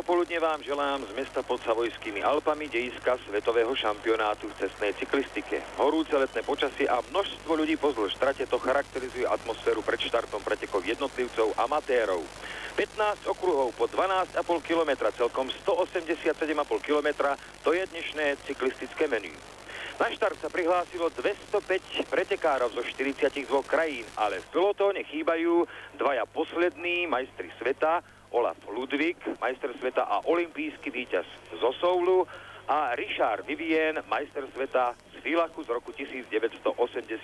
popoludne vám želám z mesta pod Savojskými Alpami dejiska svetového šampionátu v cestnej cyklistike. Horúce letné počasie a množstvo ľudí pozdĺž trate to charakterizuje atmosféru pred štartom pretekov jednotlivcov amatérov. 15 okruhov po 12,5 km, celkom 187,5 km, to je dnešné cyklistické menu. Na štart sa prihlásilo 205 pretekárov zo 42 krajín, ale v pelotóne chýbajú dvaja poslední majstri sveta, Olaf Ludwig, majster sveta a olympijský víťaz zo Soulu, a Richard Vivienne, majster sveta z Vilachu z roku 1987.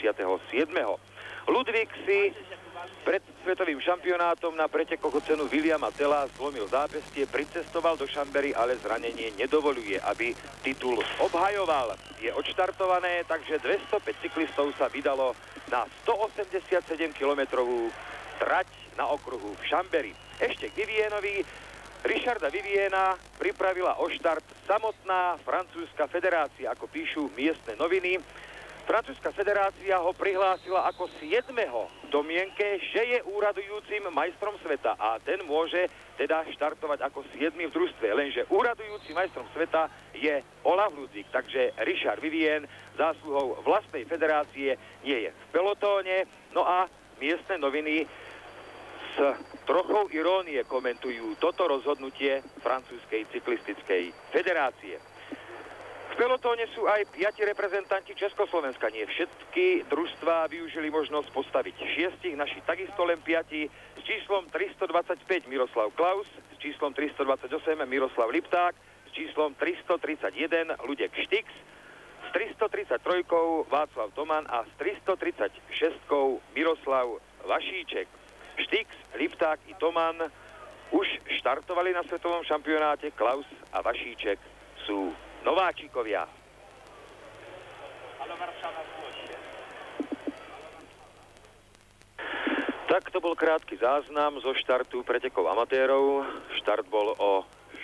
Ludwig si pred svetovým šampionátom na pretekoch o cenu Williama Tella zlomil zápestie, pricestoval do Chambéry, ale zranenie nedovoluje, aby titul obhajoval. Je odštartované, takže 205 cyklistov sa vydalo na 187-kilometrovú trať na okruhu v Chambéry. Ešte k Vivienovi. Richarda Viviena pripravila o štart samotná francúzska federácia, ako píšu miestne noviny. Francúzska federácia ho prihlásila ako 7. v domienke, že je úradujúcim majstrom sveta a ten môže teda štartovať ako 7. v družstve, lenže úradujúcim majstrom sveta je Olaf Ludwig, takže Richard Vivienne zásluhou vlastnej federácie nie je v pelotóne. No a miestne noviny s trochou irónie komentujú toto rozhodnutie francúzskej cyklistickej federácie. V pelotóne sú aj 5 reprezentanti Československa. Nie všetky družstvá využili možnosť postaviť 6, naši takisto len 5. S číslom 325 Miroslav Klaus, s číslom 328 Miroslav Lipták, s číslom 331 Ľudek Štix, s 333 Václav Toman a s 336 Miroslav Vašíček. Štix, Lipták i Toman už štartovali na svetovom šampionáte, Klaus a Vašíček sú nováčikovia. Tak to bol krátky záznam zo štartu pretekov amatérov. Štart bol o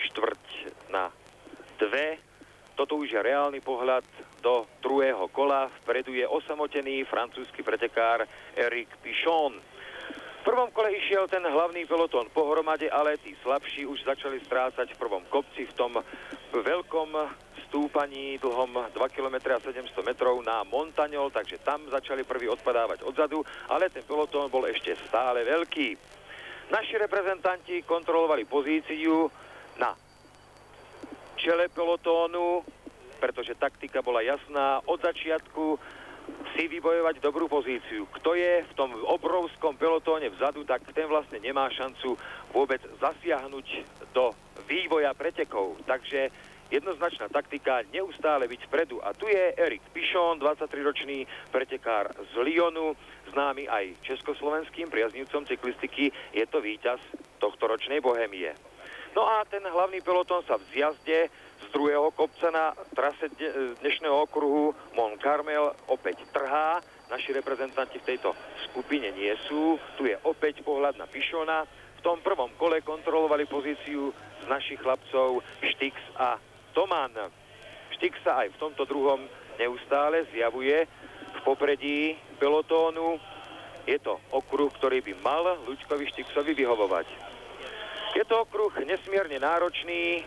1:45. Toto už je reálny pohľad do druhého kola. Vpredu je osamotený francúzsky pretekár Eric Pichon. V prvom kole išiel ten hlavný pelotón pohromade, ale tí slabší už začali strácať v prvom kopci, v tom veľkom stúpaní dlhom 2 km a 700 metrov na Montagnol, takže tam začali prví odpadávať odzadu, ale ten pelotón bol ešte stále veľký. Naši reprezentanti kontrolovali pozíciu na čele pelotónu, pretože taktika bola jasná od začiatku, si vybojovať dobrú pozíciu. Kto je v tom obrovskom pelotóne vzadu, tak ten vlastne nemá šancu vôbec zasiahnuť do vývoja pretekov. Takže jednoznačná taktika, neustále byť vpredu. A tu je Eric Pichon, 23-ročný pretekár z Lyonu, známy aj československým priaznivcom cyklistiky. Je to víťaz tohtoročnej Bohemie. No a ten hlavný pelotón sa v zjazde z druhého kopca na trase dnešného okruhu Mont Carmel opäť trhá. Naši reprezentanti v tejto skupine nie sú. Tu je opäť pohľad na Pichona. V tom prvom kole kontrolovali pozíciu z našich chlapcov Štix a Toman. Štix sa aj v tomto druhom neustále zjavuje v popredí pelotónu. Je to okruh, ktorý by mal Ľuďkovi Štixovi vyhovovať. Je to okruh nesmierne náročný.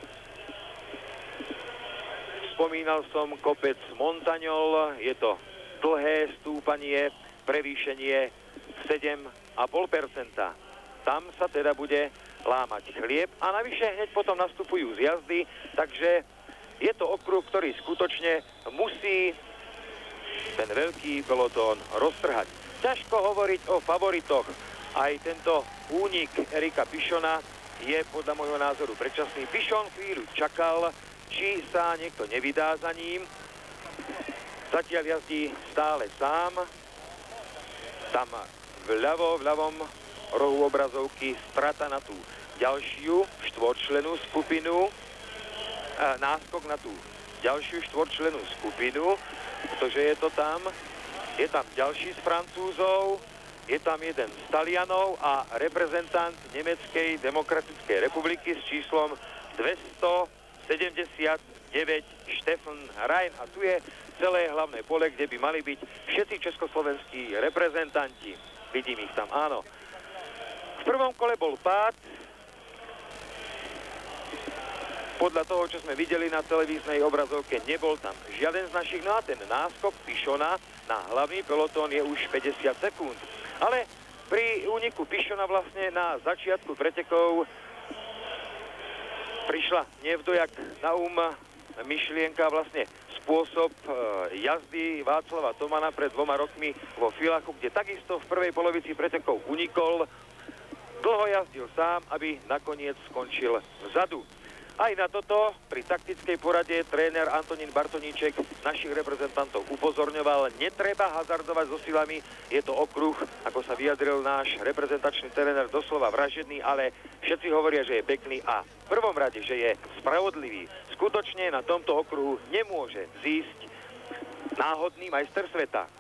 Spomínal som kopec Montagnol, je to dlhé stúpanie, prevýšenie 7,5%. Tam sa teda bude lámať chlieb a navyše hneď potom nastupujú zjazdy, takže je to okruh, ktorý skutočne musí ten veľký pelotón roztrhať. Ťažko hovoriť o favoritoch. Aj tento únik Erika Pichona je podľa môjho názoru predčasný. Pichon chvíľu čakal, či sa niekto nevydá za ním. Zatiaľ jazdí stále sám. Tam v ľavom rohu obrazovky strata na tú ďalšiu štvorčlenú skupinu. Náskok na tú ďalšiu štvorčlenú skupinu, pretože je to tam. Je tam ďalší z Francúzov, je tam jeden z Talianov a reprezentant Nemeckej demokratickej republiky s číslom 279 Stefan Rein. A tu je celé hlavné pole, kde by mali byť všetci československí reprezentanti. Vidím ich tam, áno. V prvom kole bol pád. Podľa toho, čo sme videli na televíznej obrazovke, nebol tam žiaden z našich. No a ten náskok Pichona na hlavný pelotón je už 50 sekúnd. Ale pri úniku Pichona vlastne na začiatku pretekov prišla nevdojak na myšlienka, vlastne spôsob jazdy Václava Tomana pred 2 rokmi vo Villachu, kde takisto v prvej polovici pretekov unikol. Dlho jazdil sám, aby nakoniec skončil vzadu. Aj na toto pri taktickej porade tréner Antonín Bartoníček našich reprezentantov upozorňoval, netreba hazardovať so silami, je to okruh, ako sa vyjadril náš reprezentačný tréner, doslova vražedný, ale všetci hovoria, že je pekný a v prvom rade, že je spravodlivý. Skutočne na tomto okruhu nemôže zísť náhodný majster sveta.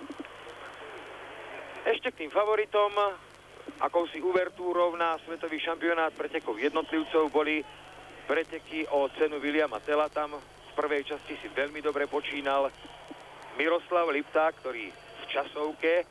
Ešte k tým favoritom, akousi uvertúrou na svetový šampionát pretekov jednotlivcov boli preteky o cenu Williama Tella. Tam v prvej časti si veľmi dobre počínal Miroslav Lipták, ktorý v časovke,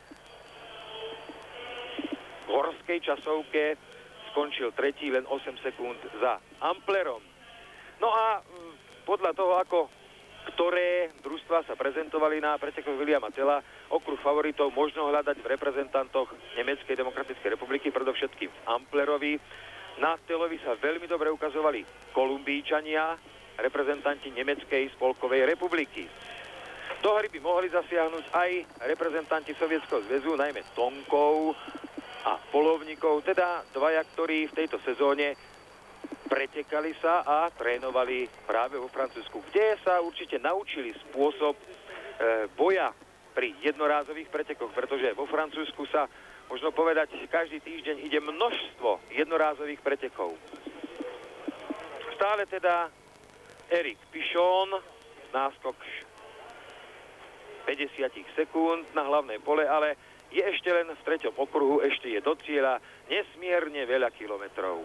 v horskej časovke skončil tretí, len 8 sekúnd za Amplerom. No a podľa toho, ako ktoré družstvá sa prezentovali na pretekoch Williama Tella, okruh favoritov možno hľadať v reprezentantoch Nemeckej demokratickej republiky, predovšetkým v Amplerovi. Na Tellovi sa veľmi dobre ukazovali Kolumbíčania, reprezentanti Nemeckej spolkovej republiky. Do hry by mohli zasiahnuť aj reprezentanti Sovietskeho zväzu, najmä Tonkov a Polovníkov, teda dvaja, ktorí v tejto sezóne pretekali sa a trénovali práve vo Francúzsku, kde sa určite naučili spôsob boja pri jednorázových pretekoch, pretože vo Francúzsku sa, možno povedať, každý týždeň ide množstvo jednorázových pretekov. Stále teda Eric Pichon, náskok 50 sekúnd na hlavnej pole, ale je ešte len v 3. okruhu, ešte je do cieľa nesmierne veľa kilometrov.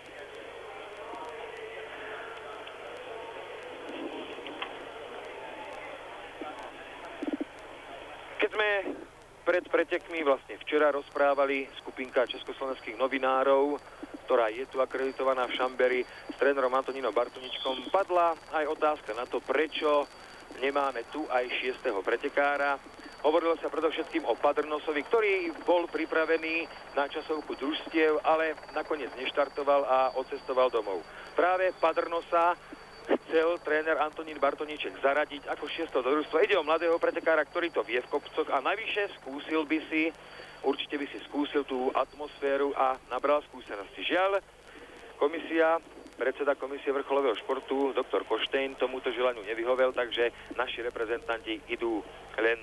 Keď sme pred pretekmi vlastne včera rozprávali skupinka československých novinárov, ktorá je tu akreditovaná v Šamberi s trénerom Antonínom Bartoničkom, padla aj otázka na to, prečo nemáme tu aj 6. pretekára. Hovorilo sa predovšetkým o Padrnosovi, ktorý bol pripravený na časovku družstiev, ale nakoniec neštartoval a odcestoval domov. Práve Padrnosa chcel tréner Antonín Bartoníček zaradiť ako 6. do družstva. Ide o mladého pretekára, ktorý to vie v kopcoch a navyše určite by si skúsil tú atmosféru a nabral skúsenosti. Žiaľ, predseda komisie vrcholového športu, doktor Koštejn, tomuto želaniu nevyhovel, takže naši reprezentanti idú len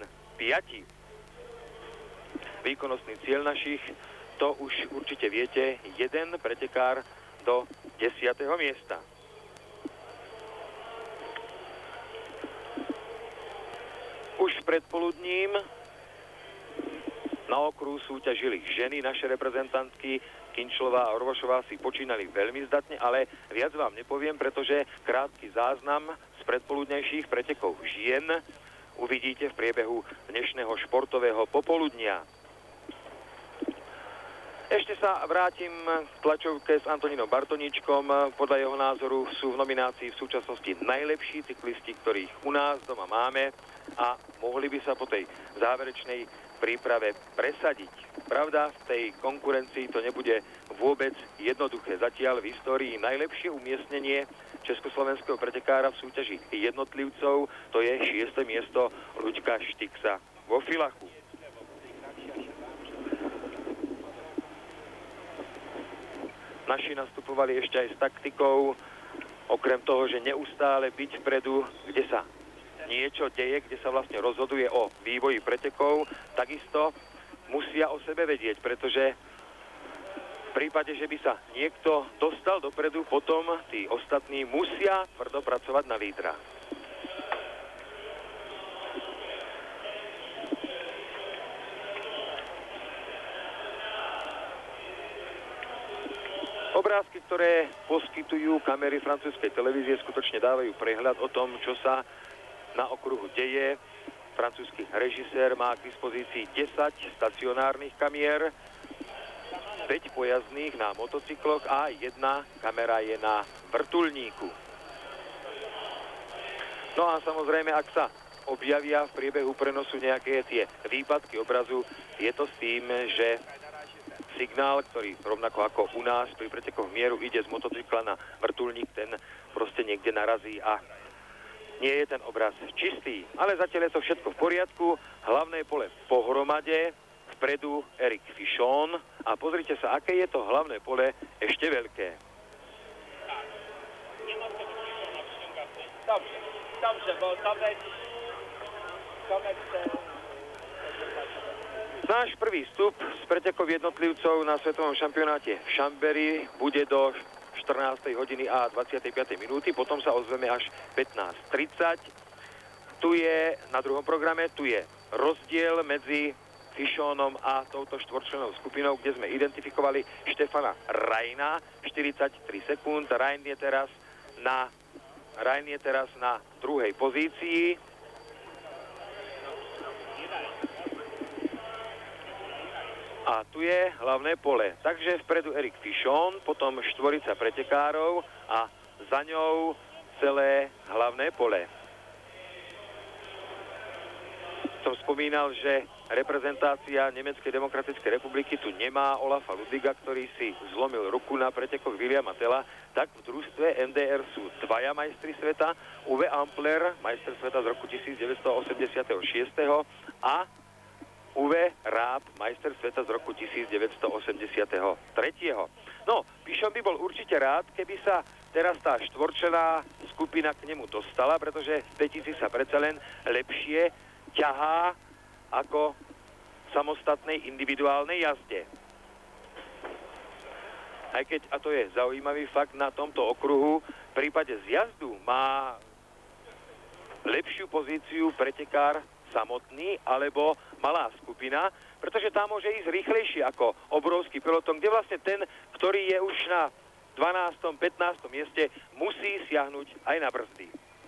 5. Výkonnostný cieľ našich, to už určite viete, jeden pretekár do 10. miesta. Už predpoludním na okruhu súťažili ženy, naše reprezentantky Kinčlová a Orvošová si počínali veľmi zdatne, ale viac vám nepoviem, pretože krátky záznam z predpoludnejších pretekov žien uvidíte v priebehu dnešného športového popoludnia. Ešte sa vrátim k tlačovke s Antonínom Bartoníčkom. Podľa jeho názoru sú v nominácii v súčasnosti najlepší cyklisti, ktorých u nás doma máme a mohli by sa po tej záverečnej príprave presadiť. Pravda, v tej konkurencii to nebude vôbec jednoduché. Zatiaľ v histórii najlepšie umiestnenie československého pretekára v súťaži jednotlivcov to je 6. miesto Ľuďka Štiksa vo Villachu. Naši nastupovali ešte aj s taktikou, okrem toho, že neustále byť vpredu, kde sa niečo deje, kde sa vlastne rozhoduje o vývoji pretekov, takisto musia o sebe vedieť, pretože v prípade, že by sa niekto dostal dopredu, potom tí ostatní musia tvrdo pracovať na lídra. Obrázky, ktoré poskytujú kamery francúzskej televízie, skutočne dávajú prehľad o tom, čo sa na okruhu deje. Francúzsky režisér má k dispozícii 10 stacionárnych kamier, 5 pojazdných na motocykloch a 1 kamera je na vrtuľníku. No a samozrejme, ak sa objavia v priebehu prenosu nejaké tie výpadky obrazu, je to s tým, že signál, ktorý rovnako ako u nás pri pretekoch mieru ide z motocykla na vrtuľník, ten proste niekde narazí a nie je ten obraz čistý. Ale zatiaľ je to všetko v poriadku. Hlavné pole pohromade, vpredu Erik Pichon a pozrite sa, aké je to hlavné pole ešte veľké. Dobrze, bo náš prvý vstup z pretekov jednotlivcov na svetovom šampionáte v Chambéry bude do 14. hodiny a 25. minúty, potom sa ozveme až 15:30. Tu je na druhom programe, tu je rozdiel medzi Pichonom a touto štvorčlennou skupinou, kde sme identifikovali Štefana Raina, 43 sekúnd. Rain je teraz na druhej pozícii. A tu je hlavné pole. Takže vpredu Erik Pichon, potom štvorica pretekárov a za ňou celé hlavné pole. Som spomínal, že reprezentácia Nemeckej demokratickej republiky tu nemá Olafa Ludwiga, ktorý si zlomil ruku na pretekoch Williama Tella, tak v družstve NDR sú dvaja majstri sveta, Uwe Ampler, majster sveta z roku 1986 a Uwe Raab, majster sveta z roku 1983. No, Pichon by bol určite rád, keby sa teraz tá štvorčlená skupina k nemu dostala, pretože v pätici sa predsa len lepšie ťahá ako samostatnej individuálnej jazde. Aj keď, a to je zaujímavý fakt na tomto okruhu, v prípade zjazdu má lepšiu pozíciu pretekár samotný alebo malá skupina, pretože tam môže ísť rýchlejšie ako obrovský peloton, kde vlastne ten, ktorý je už na 12. 15. mieste, musí siahnuť aj na brzdy.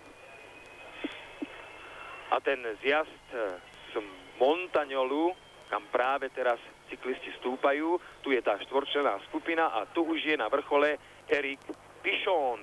A ten zjazd z Montagnolu, kam práve teraz cyklisti stúpajú, tu je tá štvorčlenná skupina a tu už je na vrchole Erik Pichon.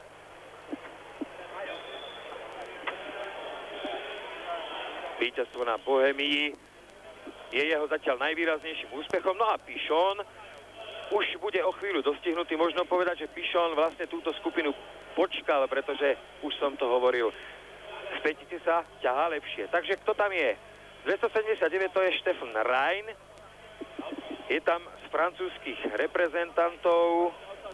Víťazstvo na Bohemii je jeho zatiaľ najvýraznejším úspechom. No a Pichon už bude o chvíľu dostihnutý. Možno povedať, že Pichon vlastne túto skupinu počkal, pretože už som to hovoril, v pätici sa ťahá lepšie. Takže kto tam je? 279 to je Stefan Rain. Je tam z francúzskych reprezentantov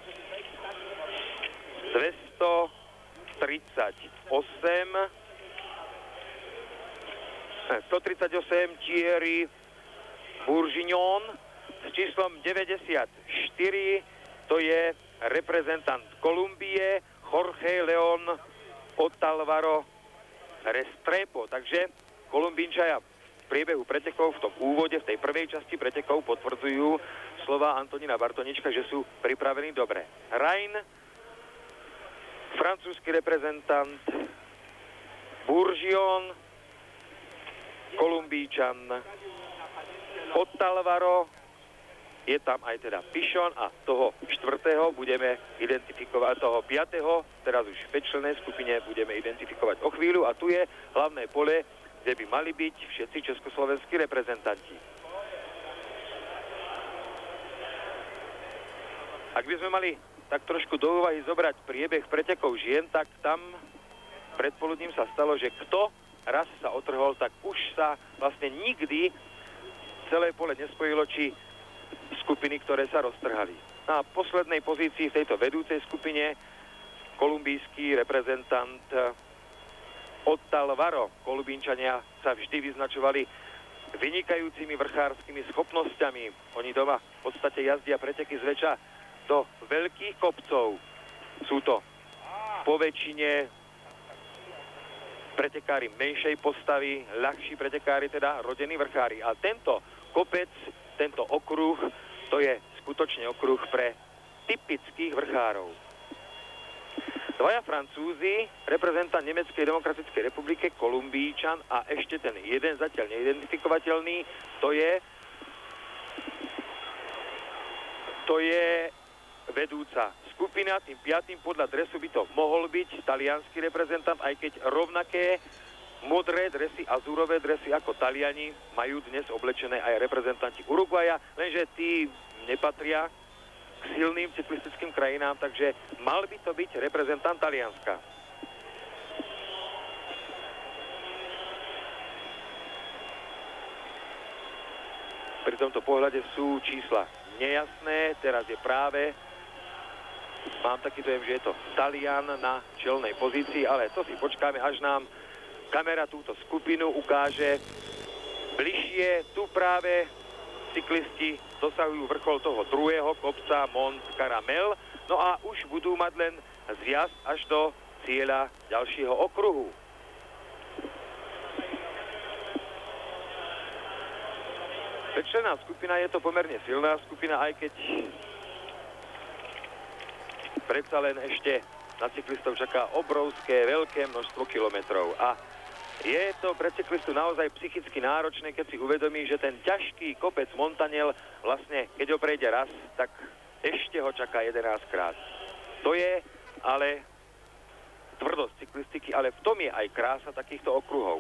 138 Thierry Bourguignon s číslom 94, to je reprezentant Kolumbie, Jorge León Otálvaro Restrepo. Takže Kolumbínčania v priebehu pretekov, v tom úvode, v tej prvej časti pretekov potvrdzujú slova Antonína Bartonička, že sú pripravení dobre. Rain, francúzsky reprezentant, Bourguignon, Kolumbíčan, Otálvaro, je tam aj teda Pichon a toho štvrtého budeme identifikovať, toho piatého, teraz už v päťčlennej skupine budeme identifikovať o chvíľu a tu je hlavné pole, kde by mali byť všetci československí reprezentanti. Ak by sme mali tak trošku do úvahy zobrať priebeh pretekov žien, tak tam predpoludním sa stalo, že kto raz sa otrhol, tak už sa vlastne nikdy celé pole nespojilo, či skupiny, ktoré sa roztrhali. Na poslednej pozícii v tejto vedúcej skupine kolumbijský reprezentant Otálvaro. Kolumbínčania sa vždy vyznačovali vynikajúcimi vrchárskymi schopnosťami. Oni doma v podstate jazdia preteky zväčša do veľkých kopcov. Sú to po väčšine pretekári menšej postavy, ľahší pretekári, teda rodení vrchári. A tento kopec, tento okruh, to je skutočne okruh pre typických vrchárov. Dvaja Francúzi, reprezentant Nemeckej demokratickej republiky, Kolumbíčan a ešte ten jeden zatiaľ vedúca skupina. Tým 5. podľa dresu by to mohol byť taliansky reprezentant, aj keď rovnaké modré dresy, azúrové dresy ako Taliani majú dnes oblečené aj reprezentanti Uruguaja, lenže tí nepatria k silným cyklistickým krajinám, takže mal by to byť reprezentant Talianska. Pri tomto pohľade sú čísla nejasné, teraz je práve, mám taký dojem, že je to Talian na čelnej pozícii, ale to si počkáme, až nám kamera túto skupinu ukáže bližšie. Tu práve cyklisti dosahujú vrchol toho druhého kopca Mont Caramel, no a už budú mať len zjazd až do cieľa ďalšieho okruhu. Pečlená skupina, je to pomerne silná skupina, aj keď predsa len ešte na cyklistov čaká obrovské, veľké množstvo kilometrov. A je to pre cyklistu naozaj psychicky náročné, keď si uvedomí, že ten ťažký kopec Montanel, vlastne keď ho prejde raz, tak ešte ho čaká 11 krát. To je ale tvrdosť cyklistiky, ale v tom je aj krása takýchto okruhov.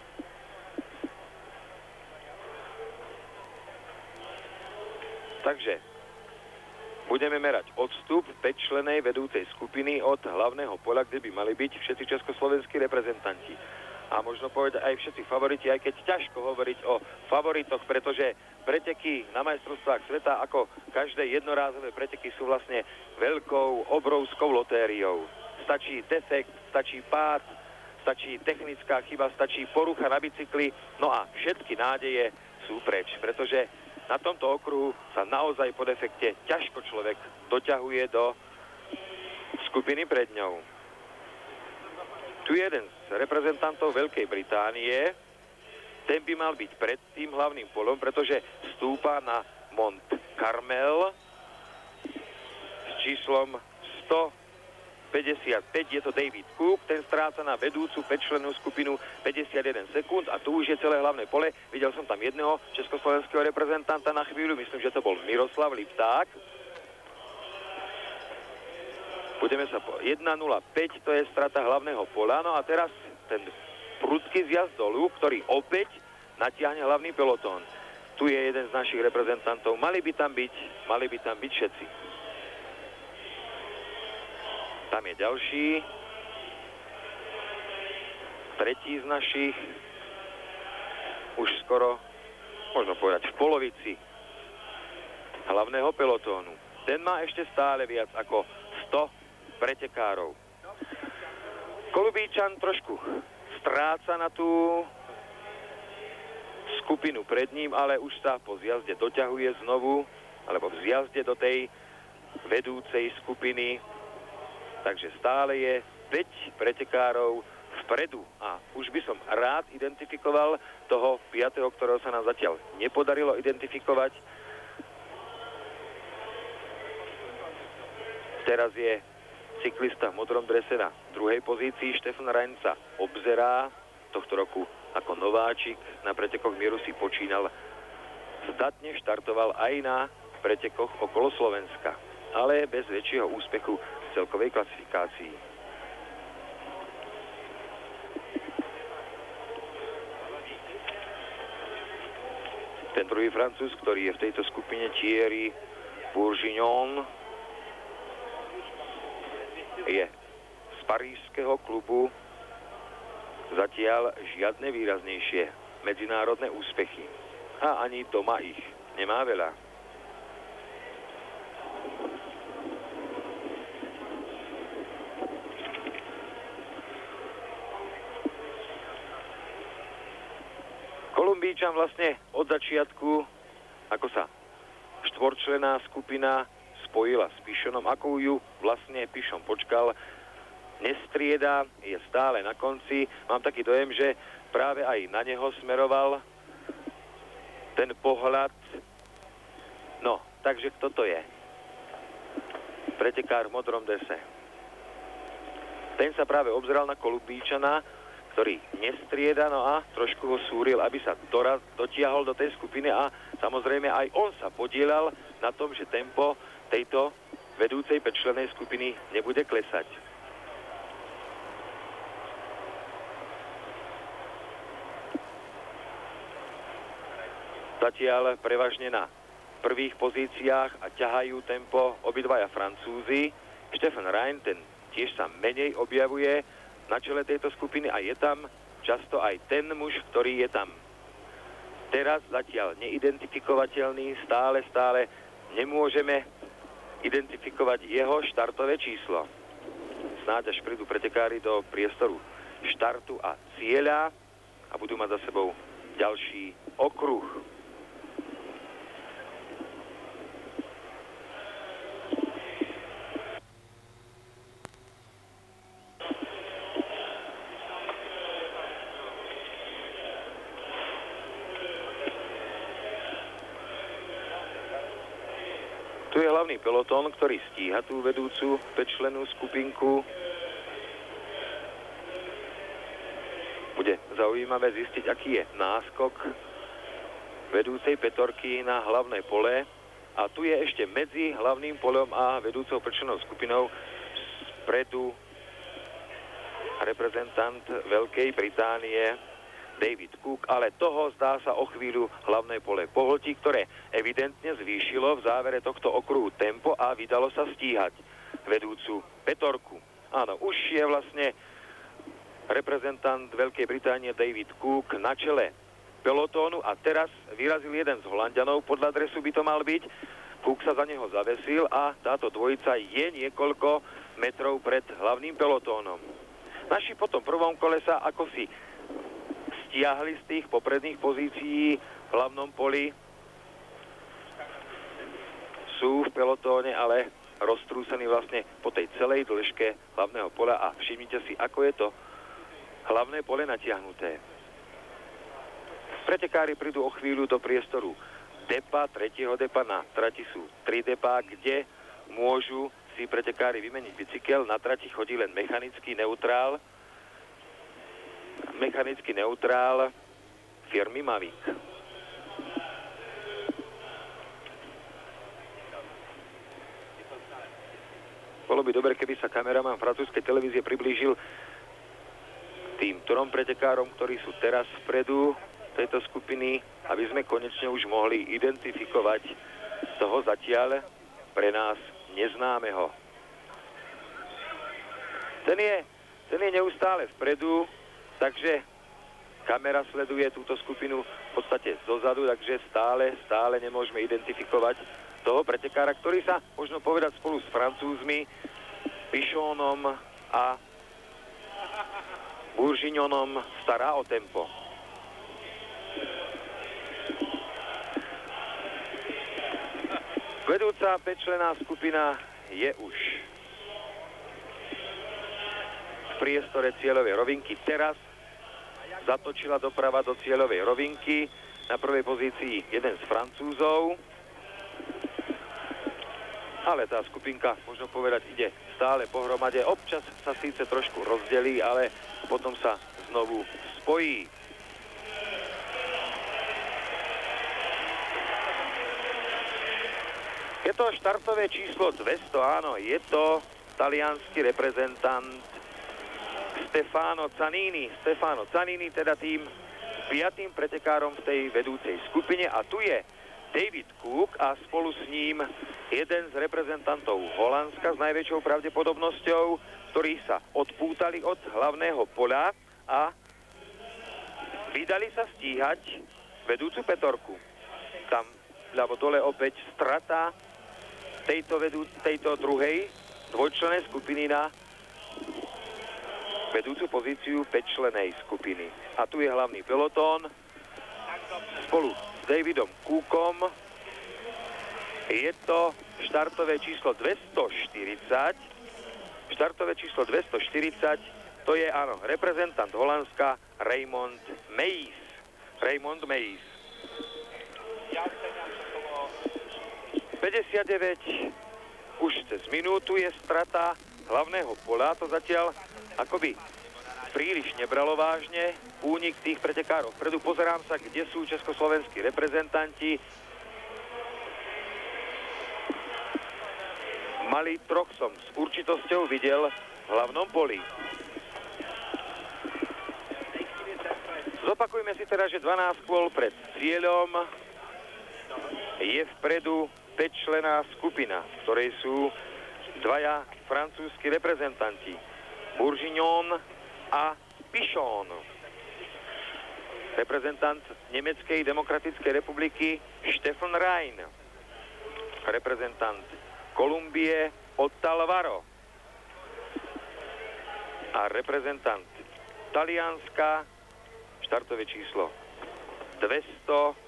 Takže budeme merať odstup 5-člennej vedúcej skupiny od hlavného poľa, kde by mali byť všetci československí reprezentanti. A možno povedať aj všetci favoriti, aj keď ťažko hovoriť o favoritoch, pretože preteky na majstrovstvách sveta, ako každé jednorázové preteky, sú vlastne veľkou, obrovskou lotériou. Stačí defekt, stačí pád, stačí technická chyba, stačí porucha na bicykli, no a všetky nádeje sú preč, pretože na tomto okruhu sa naozaj po defekte ťažko človek doťahuje do skupiny pred ňou. Tu je jeden z reprezentantov Veľkej Británie. Ten by mal byť pred tým hlavným polom, pretože stúpa na Mont Carmel s číslom 155. Je to David Cook, ten stráca na vedúcu 5-člennú skupinu 51 sekúnd a tu už je celé hlavné pole. Videl som tam jedného československého reprezentanta na chvíľu, myslím, že to bol Miroslav Lipták. Budeme sa po 1.05, to je strata hlavného pola. No a teraz ten prudký zjazd dolu, ktorý opäť natiahne hlavný pelotón. Tu je jeden z našich reprezentantov. Mali by tam byť všetci. Tam je ďalší. Tretí z našich. Už skoro, možno povedať, v polovici hlavného pelotónu. Ten má ešte stále viac ako 100 pretekárov. Kolubíčan trošku stráca na tú skupinu pred ním, ale už sa po zjazde doťahuje znovu, alebo v zjazde do tej vedúcej skupiny. Takže stále je 5 pretekárov vpredu a už by som rád identifikoval toho 5., ktorého sa nám zatiaľ nepodarilo identifikovať. Teraz je cyklista v modrom drese na druhej pozícii. Štefan Rainz sa obzerá. Tohto roku ako nováčik na pretekoch mieru si počínal. Zdatne štartoval aj na pretekoch okolo Slovenska, ale bez väčšieho úspechu v celkovej klasifikácii. Ten druhý Francúz, ktorý je v tejto skupine, Thierry Bourguignon, je z parížského klubu. Zatiaľ žiadne výraznejšie medzinárodné úspechy. A ani doma ich nemá veľa. Kolumbíčan vlastne od začiatku, ako sa štvorčlenná skupina spojila s Pichonom, ako ju vlastne Pichon počkal, nestrieda, je stále na konci. Mám taký dojem, že práve aj na neho smeroval ten pohľad. No, takže kto to je? Pretekár v modrom drese. Ten sa práve obzeral na Kolumbíčana, ktorý nestrieda, no a trošku ho súril, aby sa dotiahol do tej skupiny a samozrejme aj on sa podielal na tom, že tempo tejto vedúcej 5-člennej skupiny nebude klesať. Zatiaľ prevažne na prvých pozíciách a ťahajú tempo obidvaja Francúzi. Stefan Rein, ten tiež sa menej objavuje na čele tejto skupiny a je tam často aj ten muž, ktorý je tam teraz zatiaľ neidentifikovateľný, stále nemôžeme identifikovať jeho štartové číslo. Snáď až prídu pretekári do priestoru štartu a cieľa a budú mať za sebou ďalší okruh. Tu je hlavný pelotón, ktorý stíha tú vedúcu 5-člennú skupinku. Bude zaujímavé zistiť, aký je náskok vedúcej petorky na hlavné pole. A tu je ešte medzi hlavným polom a vedúcou 5-člennou skupinou spredu reprezentant Veľkej Británie David Cook, ale toho zdá sa o chvíľu hlavné pole pohltí, ktoré evidentne zvýšilo v závere tohto okruhu tempo a vydalo sa stíhať vedúcu petorku. Áno, už je vlastne reprezentant Veľkej Británie David Cook na čele pelotónu a teraz vyrazil jeden z Holanďanov, podľa dresu by to mal byť. Cook sa za neho zavesil a táto dvojica je niekoľko metrov pred hlavným pelotónom. Naši po tom prvom kole sa ako si stiahli z tých popredných pozícií v hlavnom poli. Sú v pelotóne, ale roztrúsení vlastne po tej celej dĺžke hlavného pola a všimnite si, ako je to hlavné pole natiahnuté. Pretekári prídu o chvíľu do priestoru depa, tretieho depa. Na trati sú 3 depá, kde môžu si pretekári vymeniť bicykel. Na trati chodí len mechanický neutrál firmy Mavic. Bolo by dobre, keby sa kameraman francúzskej televízie priblížil tým 3 pretekárom, ktorí sú teraz vpredu tejto skupiny, aby sme konečne už mohli identifikovať toho zatiaľ pre nás neznámeho. Ten je neustále vpredu, takže kamera sleduje túto skupinu v podstate zozadu, takže stále nemôžeme identifikovať toho pretekára, ktorý sa, možno povedať, spolu s Francúzmi, Pichonom a Bourguignonom stará o tempo. Vedúca 5-členná skupina je už v priestore cieľovej rovinky. Teraz zatočila doprava do cieľovej rovinky. Na prvej pozícii jeden z Francúzov. Ale tá skupinka, možno povedať, ide stále pohromade. Občas sa síce trošku rozdelí, ale potom sa znovu spojí. Je to štartové číslo 200, áno, je to taliansky reprezentant Stefano Zanini. Stefano Zanini, teda tým 5. pretekárom v tej vedúcej skupine, a tu je David Cook a spolu s ním jeden z reprezentantov Holandska s najväčšou pravdepodobnosťou, ktorí sa odpútali od hlavného poľa a vydali sa stíhať vedúcu petorku. Tam ľavo dole opäť strata tejto druhej dvojčlennej skupiny na vedúcu pozíciu 5-člennej skupiny. A tu je hlavný pelotón spolu s Davidom Cookom. Je to štartové číslo 240. Štartové číslo 240, to je, áno, reprezentant Holandska Raymond Meijs. Raymond Meijs. 59, už cez minútu je strata hlavného pola. To zatiaľ akoby príliš nebralo vážne únik tých pretekárov. Vpredu pozerám sa, kde sú československí reprezentanti. Malý troch som s určitosťou videl v hlavnom poli. Zopakujme si teda, že 12 kôl pred cieľom je vpredu 5-členná skupina, v ktorej sú dvaja francúzski reprezentanti, Bourguignon a Pichon. Reprezentant Nemeckej demokratickej republiky Stefan Rhein. Reprezentant Kolumbie Ottalvaro. A reprezentant Talianska, štartové číslo 200.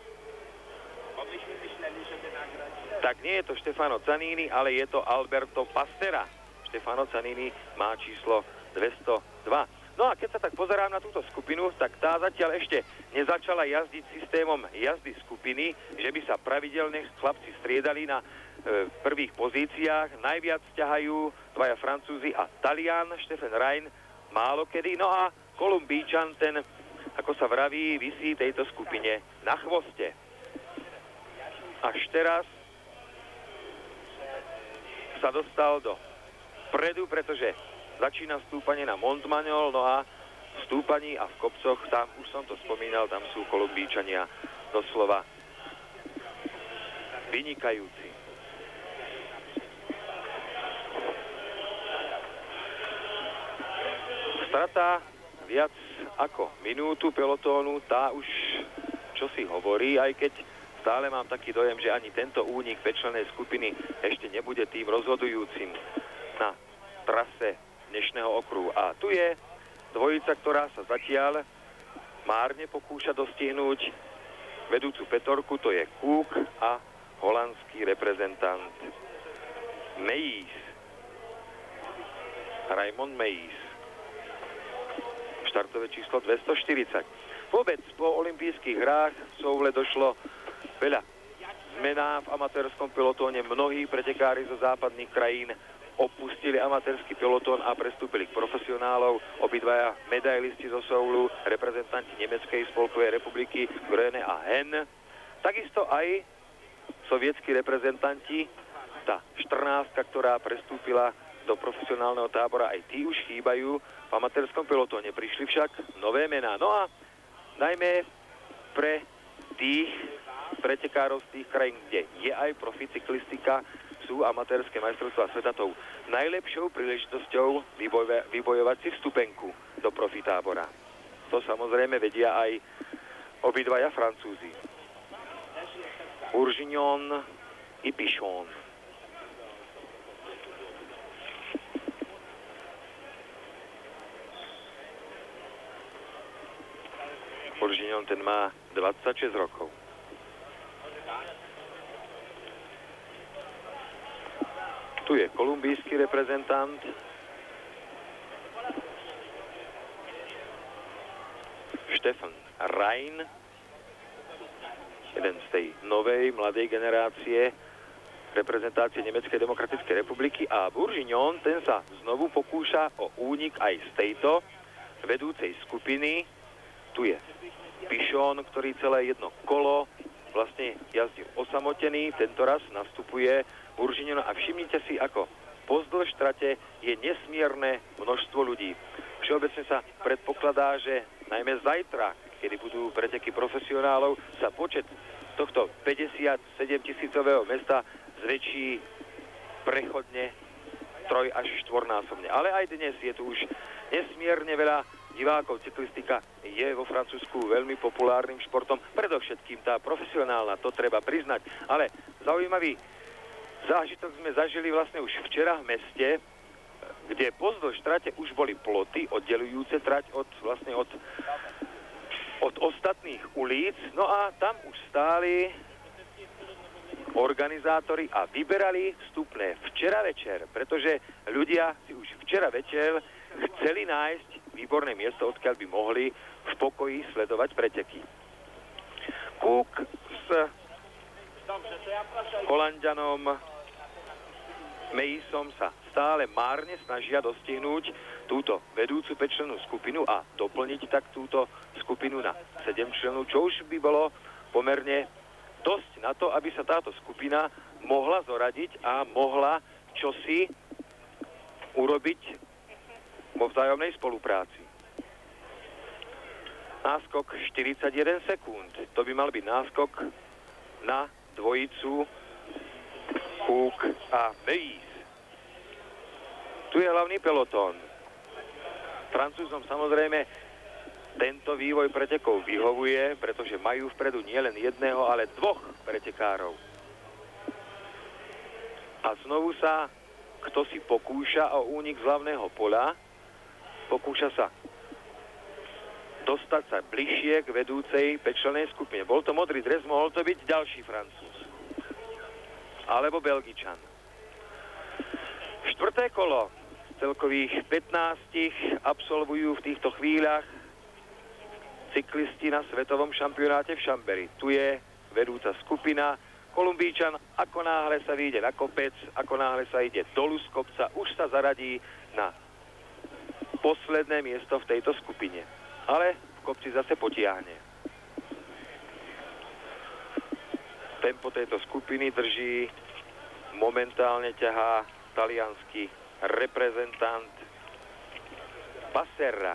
Tak nie je to Stefano Zanini, ale je to Alberto Pastera. Stefano Zanini má číslo 202. No a keď sa tak pozerám na túto skupinu, tak tá zatiaľ ešte nezačala jazdiť systémom jazdy skupiny, že by sa pravidelne chlapci striedali na prvých pozíciách. Najviac ťahajú dvaja Francúzi a Talian, Stefan Rhein, málo kedy. No a Kolumbíčan, ten, ako sa vraví, visí tejto skupine na chvoste. Až teraz sa dostal do predu, pretože začína stúpanie na Montmagnol, no a v stúpaní a v kopcoch, tam už som to spomínal, tam sú Kolumbíčania doslova vynikajúci. Strata viac ako minútu pelotónu, tá už čo si hovorí, aj keď stále mám taký dojem, že ani tento únik 5-člennej skupiny ešte nebude tým rozhodujúcim na trase dnešného okruhu. A tu je dvojica, ktorá sa zatiaľ márne pokúša dostihnúť vedúcu petorku, to je Kook a holandský reprezentant Meijs. Raymond Meijs. Štartové číslo 240. Vôbec po olympijských hrách v Soule došlo veľa zmená v amatérskom pelotóne. Mnohí pretekári zo západných krajín opustili amatérsky pelotón a prestúpili k profesionálov. Obidvaja medailisti zo Soulu, reprezentanti Nemeckej spolkovej republiky Gröne a Hen. Takisto aj sovietskí reprezentanti, tá 14, ktorá prestúpila do profesionálneho tábora, aj tí už chýbajú v amatérskom pelotóne. Prišli však nové mená. No a najmä pre tých pretekárov z tých krajín, kde je aj proficyklistika, sú amatérske majstrovstvá sveta tou najlepšou príležitosťou vybojovať si vstupenku do profitábora. To samozrejme vedia aj obidvaja Francúzi. Bourguignon i Pichon. Bourguignon, ten má 26 rokov. Tu je kolumbijský reprezentant. Stefan Rhein, jeden z tej novej, mladej generácie reprezentácie Nemeckej demokratickej republiky, a Bourguignon, ten sa znovu pokúša o únik aj z tejto vedúcej skupiny. Tu je Pichon, ktorý celé jedno kolo vlastne jazdil osamotený, tento raz nastupuje Bourguignon a všimnite si, ako pozdĺž trate je nesmierne množstvo ľudí. Všeobecne sa predpokladá, že najmä zajtra, kedy budú preteky profesionálov, sa počet tohto 57 tisícového mesta zväčší prechodne 3 až 4-násobne. Ale aj dnes je tu už nesmierne veľa divákov. Cyklistika je vo Francúzsku veľmi populárnym športom, predovšetkým tá profesionálna, to treba priznať. Ale zaujímavý zážitok sme zažili vlastne už včera v meste, kde pozdĺž trate už boli ploty oddelujúce trať od ostatných ulic. No a tam už stáli organizátori a vyberali vstupné včera večer, pretože ľudia si už včera večer chceli nájsť výborné miesto, odkiaľ by mohli v pokoji sledovať preteky. Kook s Holanďanom Meisom sa stále márne snažia dostihnúť túto vedúcu 5-člennú skupinu a doplniť tak túto skupinu na 7-člennú, čo už by bolo pomerne dosť na to, aby sa táto skupina mohla zoradiť a mohla čosi urobiť vo vzájomnej spolupráci. Náskok 41 sekúnd. To by mal byť náskok na dvojicu Cook a Meis. Tu je hlavný pelotón. Francúzom samozrejme tento vývoj pretekov vyhovuje, pretože majú vpredu nielen jedného, ale dvoch pretekárov. A znovu sa kto si pokúša o únik z hlavného poľa, pokúša sa dostať sa bližšie k vedúcej 5-člennej skupine. Bol to modrý dres, mohol to byť ďalší Francúz. Alebo Belgičan. Štvrté kolo z celkových 15 absolvujú v týchto chvíľach cyklisti na svetovom šampionáte v Chambéry. Tu je vedúca skupina. Kolumbíčan, ako náhle sa vyjde na kopec, ako náhle sa ide dolu z kopca, už sa zaradí na posledné miesto v tejto skupine. Ale v kopci zase potiahne. Tempo tejto skupiny drží, momentálne ťahá taliansky reprezentant Passerra.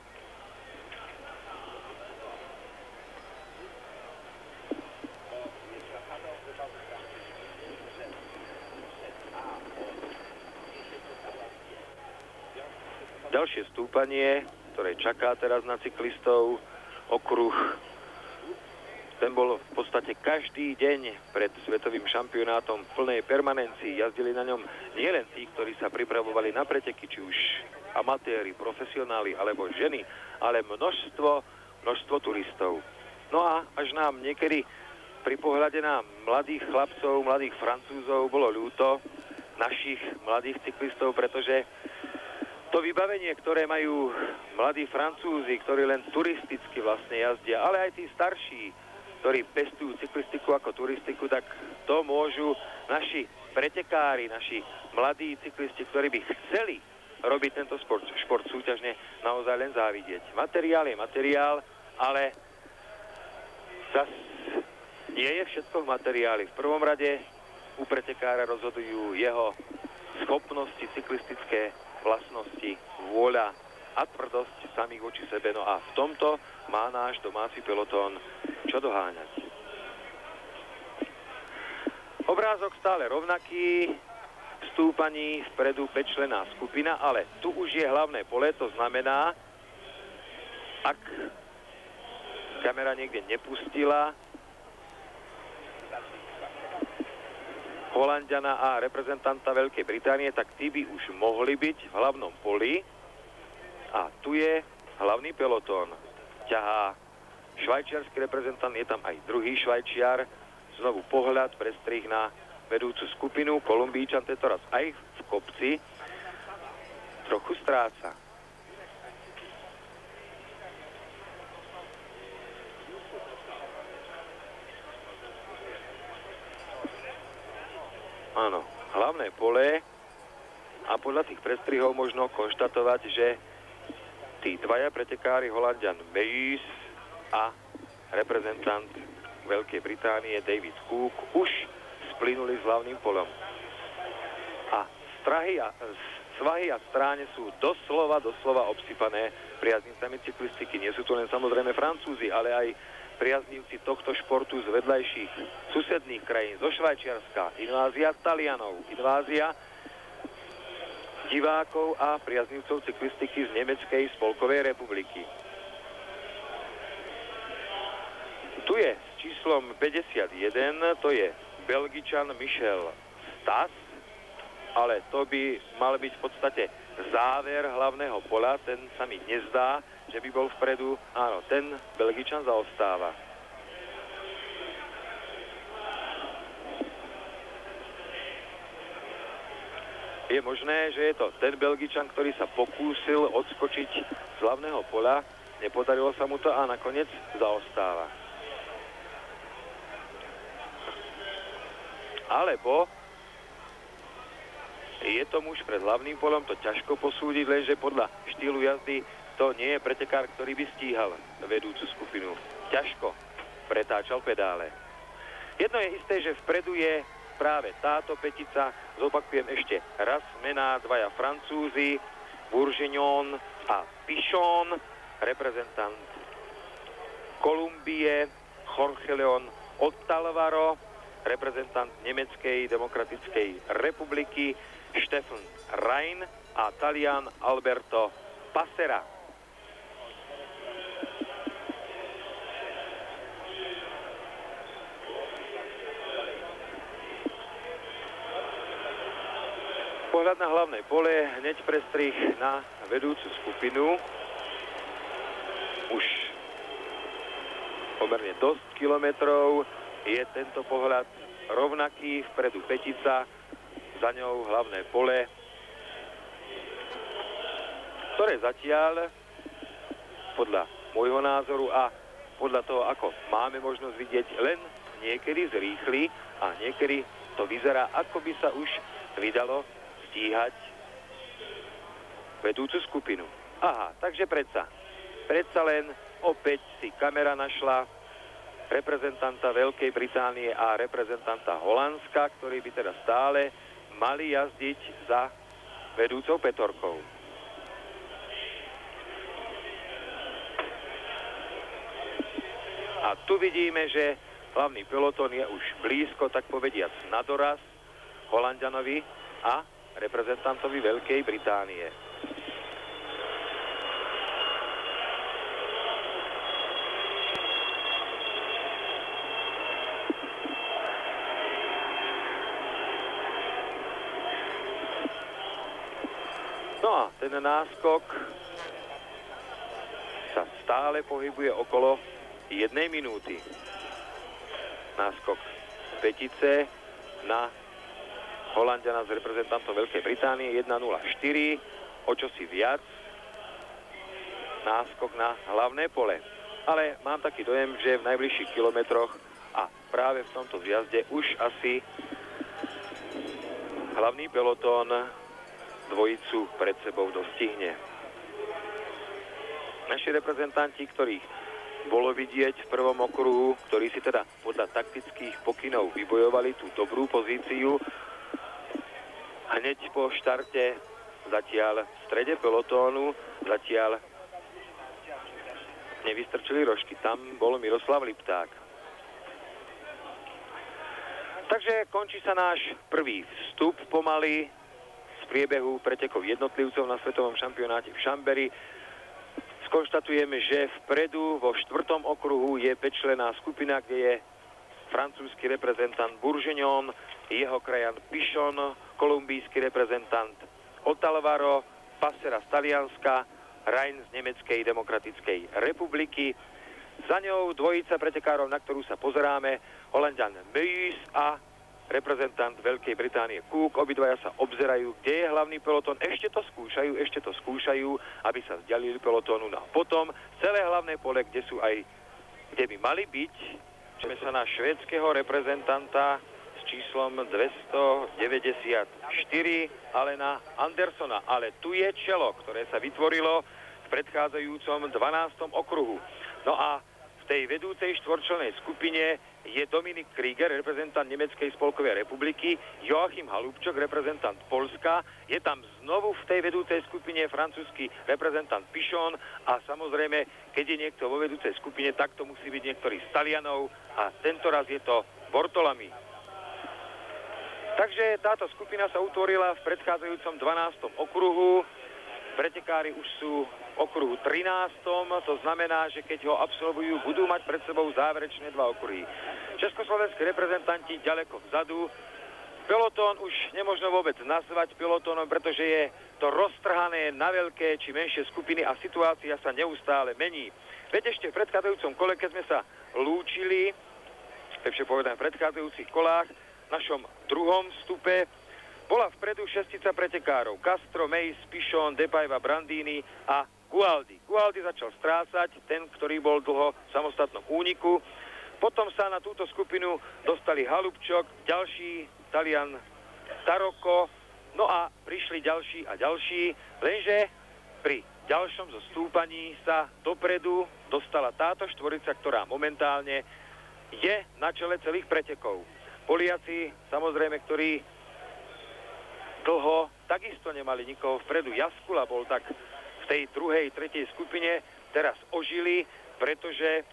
Ďalšie stúpanie, ktoré čaká teraz na cyklistov, okruh. Ten bol v podstate každý deň pred svetovým šampionátom v plnej permanencii. Jazdili na ňom nielen tí, ktorí sa pripravovali na preteky, či už amatéri, profesionáli alebo ženy, ale množstvo turistov. No a až nám niekedy pri pohľade na mladých chlapcov, mladých Francúzov bolo ľúto našich mladých cyklistov, pretože to vybavenie, ktoré majú mladí Francúzi, ktorí len turisticky vlastne jazdia, ale aj tí starší, ktorí pestujú cyklistiku ako turistiku, tak to môžu naši pretekári, naši mladí cyklisti, ktorí by chceli robiť tento šport súťažne, naozaj len závidieť. Materiál je materiál, ale zas nie je všetko v materiáli. V prvom rade u pretekára rozhodujú jeho schopnosti cyklistické, vlastnosti, vôľa a tvrdosť samých voči sebe. No a v tomto má náš domáci pelotón čo doháňať. Obrázok stále rovnaký, v stúpaní vpredu 5-členná skupina, ale tu už je hlavné pole, to znamená, ak kamera niekde nepustila Holanďana a reprezentanta Veľkej Británie, tak tí by už mohli byť v hlavnom poli. A tu je hlavný pelotón. Ťahá švajčiarsky reprezentant, je tam aj druhý Švajčiar. Znovu pohľad, prestrih na vedúcu skupinu. Kolumbíčan tento raz aj v kopci trochu stráca. Áno, hlavné pole a podľa tých prestrihov možno konštatovať, že tí dvaja pretekári, Holanďan Meis a reprezentant Veľkej Británie David Cook, už splynuli s hlavným polom. A svahy a stráne sú doslova obsypané priaznivcami cyklistiky. Nie sú to len samozrejme Francúzi, ale aj priaznivci tohto športu z vedľajších susedných krajín, zo Švajčiarska, invázia Talianov, invázia divákov a priaznivcov cyklistiky z Nemeckej spolkovej republiky. Tu je s číslom 51, to je Belgičan Michel Stas, ale to by mal byť v podstate záver hlavného pola, ten sa mi nezdá, že by bol vpredu. Áno, ten Belgičan zaostáva. Je možné, že je to ten Belgičan, ktorý sa pokúsil odskočiť z hlavného pola, nepodarilo sa mu to a nakoniec zaostáva. Alebo je to muž pred hlavným polom, to ťažko posúdiť, lenže podľa štýlu jazdy to nie je pretekár, ktorý by stíhal vedúcu skupinu. Ťažko pretáčal pedále. Jedno je isté, že vpredu je práve táto petica, zopakujem ešte raz mená, dvaja Francúzi, Bourguignon a Pichon, reprezentant Kolumbie, Jorge León Otálvaro, reprezentant Nemeckej demokratickej republiky, Steffen Rein a Talian Alberto Passera. Pohľad na hlavné pole, hneď prestrih na vedúcu skupinu. Už pomerne dosť kilometrov je tento pohľad rovnaký, vpredu petica, za ňou hlavné pole, ktoré zatiaľ podľa môjho názoru a podľa toho, ako máme možnosť vidieť, len niekedy zrýchli a niekedy to vyzerá, ako by sa už vydalo stíhať vedúcu skupinu. Aha, takže predsa len opäť si kamera našla reprezentanta Veľkej Británie a reprezentanta Holandska, ktorí by teda stále mali jazdiť za vedúcou petorkou. A tu vidíme, že hlavný pelotón je už blízko, tak povediac, na doraz Holanďanovi a reprezentantovi Veľkej Británie. No a ten náskok sa stále pohybuje okolo 1 minúty. Náskok petice na Holanďana s reprezentantom Veľkej Británie 1:04, o čosi viac náskok na hlavné pole. Ale mám taký dojem, že v najbližších kilometroch a práve v tomto zjazde už asi hlavný pelotón dvojicu pred sebou dostihne. Naši reprezentanti, ktorých bolo vidieť v prvom okruhu, ktorí si teda podľa taktických pokynov vybojovali tú dobrú pozíciu, hneď po štarte zatiaľ v strede pelotónu zatiaľ nevystrčili rožky. Tam bol Miroslav Lipták. Takže končí sa náš prvý vstup pomaly z priebehu pretekov jednotlivcov na svetovom šampionáte v Chambéry. Skonštatujeme, že vpredu vo 4. okruhu je 5-členná skupina, kde je francúzsky reprezentant Bourguignon, jeho krajan Pichon, kolumbijský reprezentant Otálvaro, Passera z Talianska, Rein z Nemeckej demokratickej republiky. Za ňou dvojica pretekárov, na ktorú sa pozeráme, Holanďan Meus a reprezentant Veľkej Británie Cook. Obidvaja sa obzerajú, kde je hlavný pelotón. Ešte to skúšajú, aby sa vzdialili pelotónu. No a potom celé hlavné pole, kde by mali byť, číme sa na švédskeho reprezentanta s číslom 294, Alena Andersona. Ale tu je čelo, ktoré sa vytvorilo v predchádzajúcom 12. okruhu. No a v tej vedúcej štvorčlennej skupine je Dominik Krieger, reprezentant Nemeckej spolkovej republiky, Joachim Halubčok, reprezentant Polska, je tam znovu v tej vedúcej skupine francúzsky reprezentant Pichon a samozrejme, keď je niekto vo vedúcej skupine, tak to musí byť niektorý z Talianov a tento raz je to Bortolami. Takže táto skupina sa utvorila v predchádzajúcom 12. okruhu. Pretekári už sú v okruhu 13. To znamená, že keď ho absolvujú, budú mať pred sebou záverečné 2 okruhy. Československí reprezentanti ďaleko vzadu. Pelotón už nemožno vôbec nazvať pelotónom, pretože je to roztrhané na veľké či menšie skupiny a situácia sa neustále mení. Veď ešte v predchádzajúcom kole, keď sme sa lúčili, lepšie povedané v predchádzajúcich kolách, v našom druhom vstupe, bola vpredu šestica pretekárov. Castro, Meis, Pichon, Depayva, Brandini a Gualdi. Gualdi začal strácať, ten, ktorý bol dlho v samostatnom úniku. Potom sa na túto skupinu dostali Halubčok, ďalší Talian Taroko, no a prišli ďalší a ďalší, lenže pri ďalšom zostúpaní sa dopredu dostala táto štvorica, ktorá momentálne je na čele celých pretekov. Poliaci, samozrejme, ktorí dlho takisto nemali nikoho vpredu. Jaskula bol tak v tej druhej, tretej skupine, teraz ožili, pretože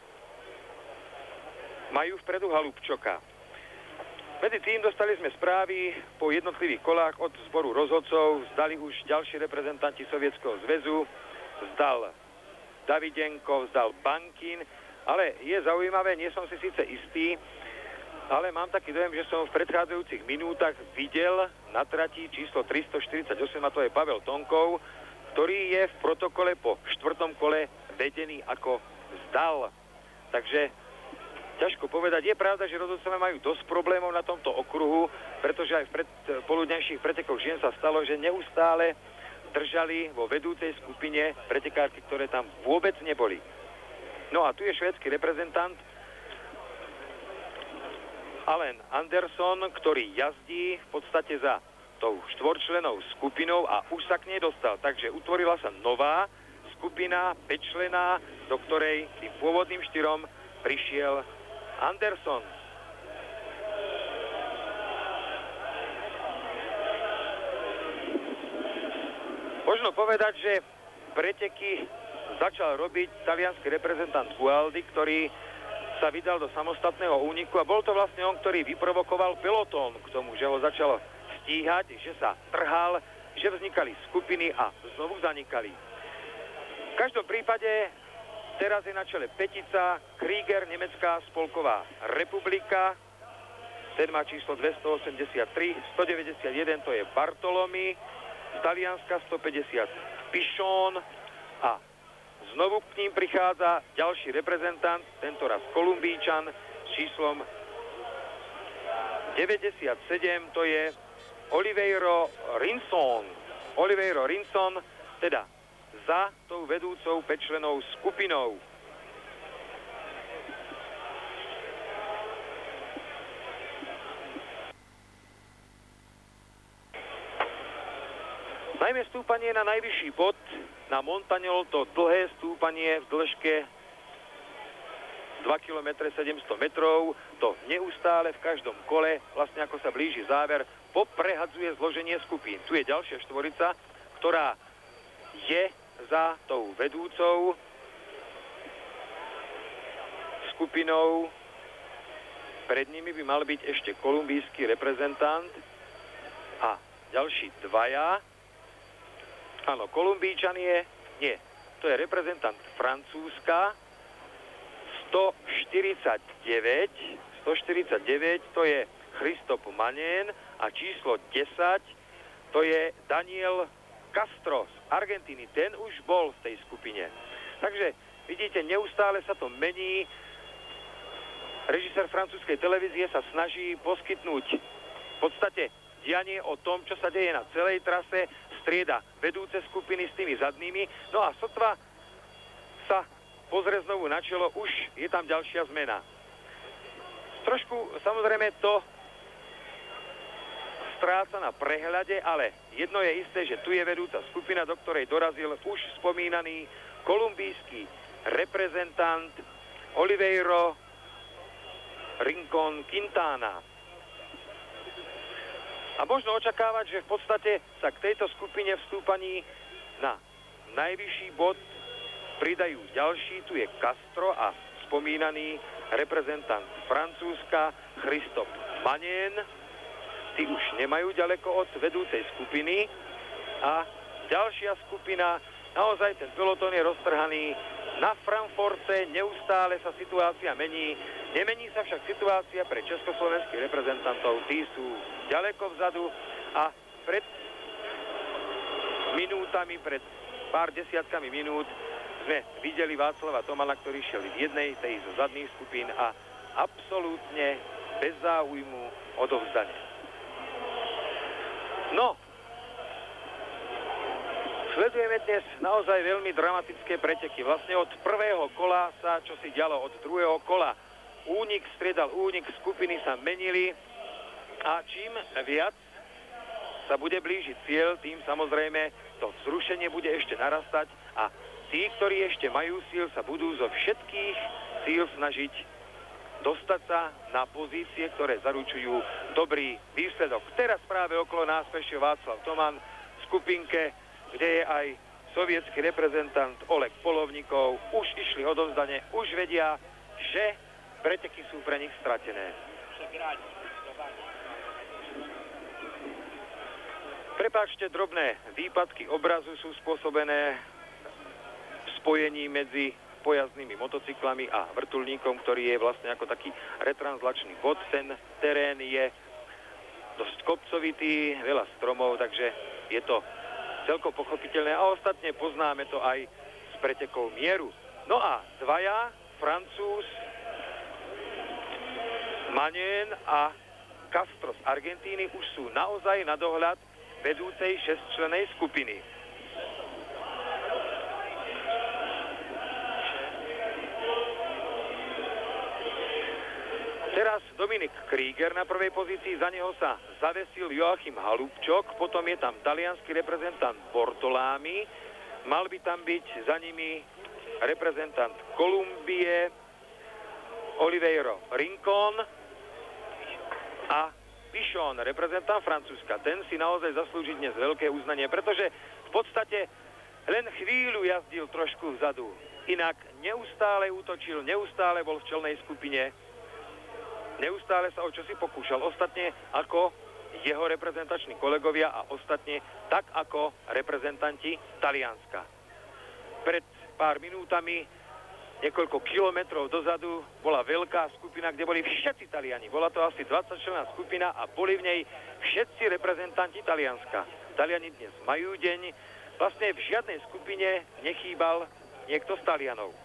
majú vpredu Halúbčoka. Medzi tým dostali sme správy po jednotlivých kolách od zboru rozhodcov, zdali už ďalší reprezentanti Sovietskeho zväzu, zdal Davidenko, zdal Bankin, ale je zaujímavé, nie som si síce istý, ale mám taký dojem, že som v predchádzajúcich minútach videl na trati číslo 348, a to je Pavel Tonkov, ktorý je v protokole po 4. kole vedený ako zdal. Takže ťažko povedať. Je pravda, že rozhodcovia majú dosť problémov na tomto okruhu, pretože aj v poludňajších pretekoch žien sa stalo, že neustále držali vo vedúcej skupine pretekárky, ktoré tam vôbec neboli. No a tu je švédsky reprezentant Allen Anderson, ktorý jazdí v podstate za tou štvorčlenou skupinou a už sa k nej dostal. Takže utvorila sa nová skupina, 5člená, do ktorej tým pôvodným štyrom prišiel Anderson. Možno povedať, že preteky začal robiť taliansky reprezentant Gualdi, ktorý sa vydal do samostatného úniku a bol to vlastne on, ktorý vyprovokoval pelotón k tomu, že ho začalo stíhať, že sa trhal, že vznikali skupiny a znovu zanikali. V každom prípade teraz je na čele petica Krieger, Nemecká spolková republika, ten má číslo 283, 191 to je Bartolomei, z Talianska 150 Pichon a znovu k ním prichádza ďalší reprezentant, tento raz Kolumbíčan s číslom 97, to je Oliveiro Rinson. Oliveiro Rinson, teda za tou vedúcou 5členou skupinou. Najmä stúpanie na najvyšší bod, na Montagnol, to dlhé stúpanie v dĺžke 2 km 700 metrov, to neustále v každom kole, vlastne ako sa blíži záver, poprehadzuje zloženie skupín. Tu je ďalšia štvorica, ktorá je za tou vedúcou skupinou. Pred nimi by mal byť ešte kolumbijský reprezentant a ďalší dvaja. Áno, Kolumbíčan je, nie, to je reprezentant Francúzska, 149, to je Christophe Manen a číslo 10, to je Daniel Castro z Argentíny, ten už bol v tej skupine. Takže vidíte, neustále sa to mení. Režisér francúzskej televízie sa snaží poskytnúť v podstate dianie o tom, čo sa deje na celej trase, strieda vedúce skupiny s tými zadnými, no a sotva sa pozrie znovu na čelo, už je tam ďalšia zmena. Trošku samozrejme to stráca na prehľade, ale jedno je isté, že tu je vedúca skupina, do ktorej dorazil už spomínaný kolumbijský reprezentant Oliveiro Rincón Quintana. A možno očakávať, že v podstate sa k tejto skupine vstúpaní na najvyšší bod pridajú ďalší. Tu je Castro a spomínaný reprezentant Francúzska Christophe Manen. Tí už nemajú ďaleko od vedúcej skupiny. A ďalšia skupina, naozaj ten pelotón je roztrhaný. Na Frankfurte neustále sa situácia mení. Nemení sa však situácia pre československých reprezentantov. Tí sú ďaleko vzadu a pred minútami, pred pár desiatkami minút sme videli Václava Tomana, ktorý šiel v jednej tej zo zadných skupín a absolútne bez záujmu odovzdanie. No, sledujeme dnes naozaj veľmi dramatické preteky. Vlastne od prvého kola sa čosi dialo, od druhého kola únik striedal únik, skupiny sa menili a čím viac sa bude blížiť cieľ, tým samozrejme to vzrušenie bude ešte narastať a tí, ktorí ešte majú síl, sa budú zo všetkých síl snažiť dostať sa na pozície, ktoré zaručujú dobrý výsledok. Teraz práve okolo nás prešiel Václav Toman v skupinke, kde je aj sovietský reprezentant Oleg Polovníkov. Už išli odovzdane, už vedia, že preteky sú pre nich stratené. Prepáčte, drobné výpadky obrazu sú spôsobené v spojení medzi pojazdnými motocyklami a vrtuľníkom, ktorý je vlastne ako taký retranslačný bod. Ten terén je dosť kopcovitý, veľa stromov, takže je to celkom pochopiteľné a ostatne poznáme to aj z pretekov mieru. No a dvaja, Francúz Manen a Castro z Argentíny, už sú naozaj na dohľad vedúcej 6-člennej skupiny. Teraz Dominik Krieger na prvej pozícii, za neho sa zavesil Joachim Halubčok, potom je tam taliansky reprezentant Bortolami, mal by tam byť za nimi reprezentant Kolumbie Oliveiro Rincón a Pichon, reprezentant Francúzska. Ten si naozaj zaslúži dnes veľké uznanie, pretože v podstate len chvíľu jazdil trošku vzadu. Inak neustále útočil, neustále bol v čelnej skupine, neustále sa o čosi pokúšal. Ostatne ako jeho reprezentační kolegovia a ostatne tak ako reprezentanti Talianska. Pred pár minútami, niekoľko kilometrov dozadu, bola veľká skupina, kde boli všetci Taliani. Bola to asi 20-členná skupina a boli v nej všetci reprezentanti Talianska. Taliani dnes majú deň. Vlastne v žiadnej skupine nechýbal niekto z Talianov.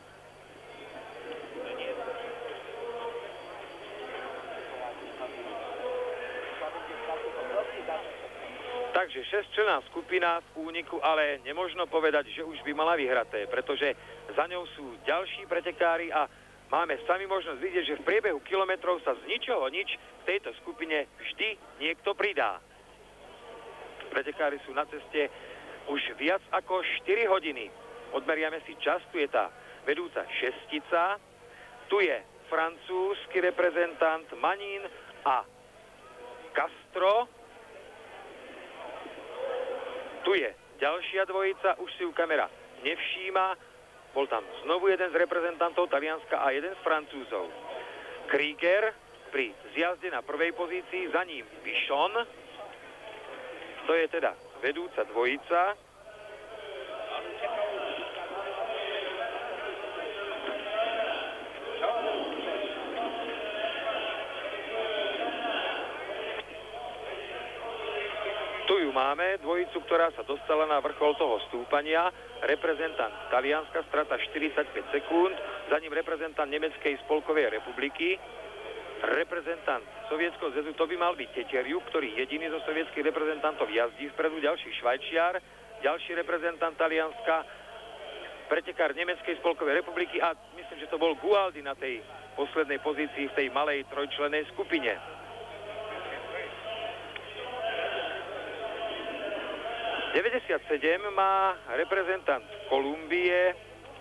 Takže 6-členná skupina v úniku, ale nemožno povedať, že už by mala vyhraté, pretože za ňou sú ďalší pretekári a máme sami možnosť vidieť, že v priebehu kilometrov sa z ničoho nič v tejto skupine vždy niekto pridá. Pretekári sú na ceste už viac ako 4 hodiny. Odmeriame si čas, tu je tá vedúca šestica, tu je francúzsky reprezentant Manin a Castro. Tu je ďalšia dvojica, už si ju kamera nevšíma. Bol tam znovu jeden z reprezentantov Talianska a jeden z Francúzov. Krieger pri zjazde na prvej pozícii, za ním Pichon. To je teda vedúca dvojica. Tu ju máme, dvojicu, ktorá sa dostala na vrchol toho stúpania. Reprezentant Talianska, strata 45 sekúnd, za ním reprezentant Nemeckej spolkovej republiky. Reprezentant Sovietskeho zväzu, to by mal byť Teteriuk, ktorý jediný zo sovietských reprezentantov jazdí vpredu, ďalší Švajčiar, ďalší reprezentant Talianska, pretekár Nemeckej spolkovej republiky a myslím, že to bol Gualdi na tej poslednej pozícii v tej malej trojčlennej skupine. V 97 má reprezentant Kolumbie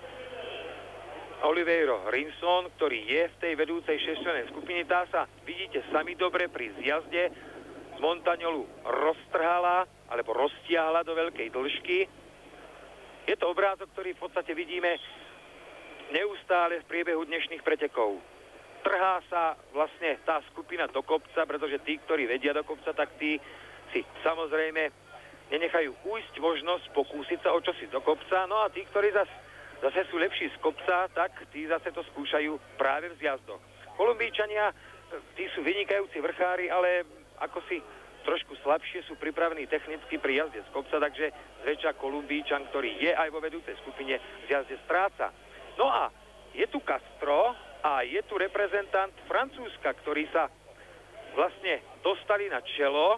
Oliveiro Rincón, ktorý je v tej vedúcej 6-člennej skupine. Tá sa, vidíte sami dobre, pri zjazde z Montagnolu roztrhala alebo roztiahla do veľkej dĺžky. Je to obrázok, ktorý v podstate vidíme neustále v priebehu dnešných pretekov. Trhá sa vlastne tá skupina do kopca, pretože tí, ktorí vedia do kopca, tak tí si samozrejme nenechajú ujsť možnosť pokúsiť sa o čosi do kopca, no a tí, ktorí zase sú lepší z kopca, tak tí zase to skúšajú práve v zjazdoch. Kolumbíčania, tí sú vynikajúci vrchári, ale ako si trošku slabšie sú pripravení technicky pri jazde z kopca, takže zväčša Kolumbíčan, ktorý je aj vo vedúcej skupine, v jazde stráca. No a je tu Castro a je tu reprezentant Francúzska, ktorí sa vlastne dostali na čelo.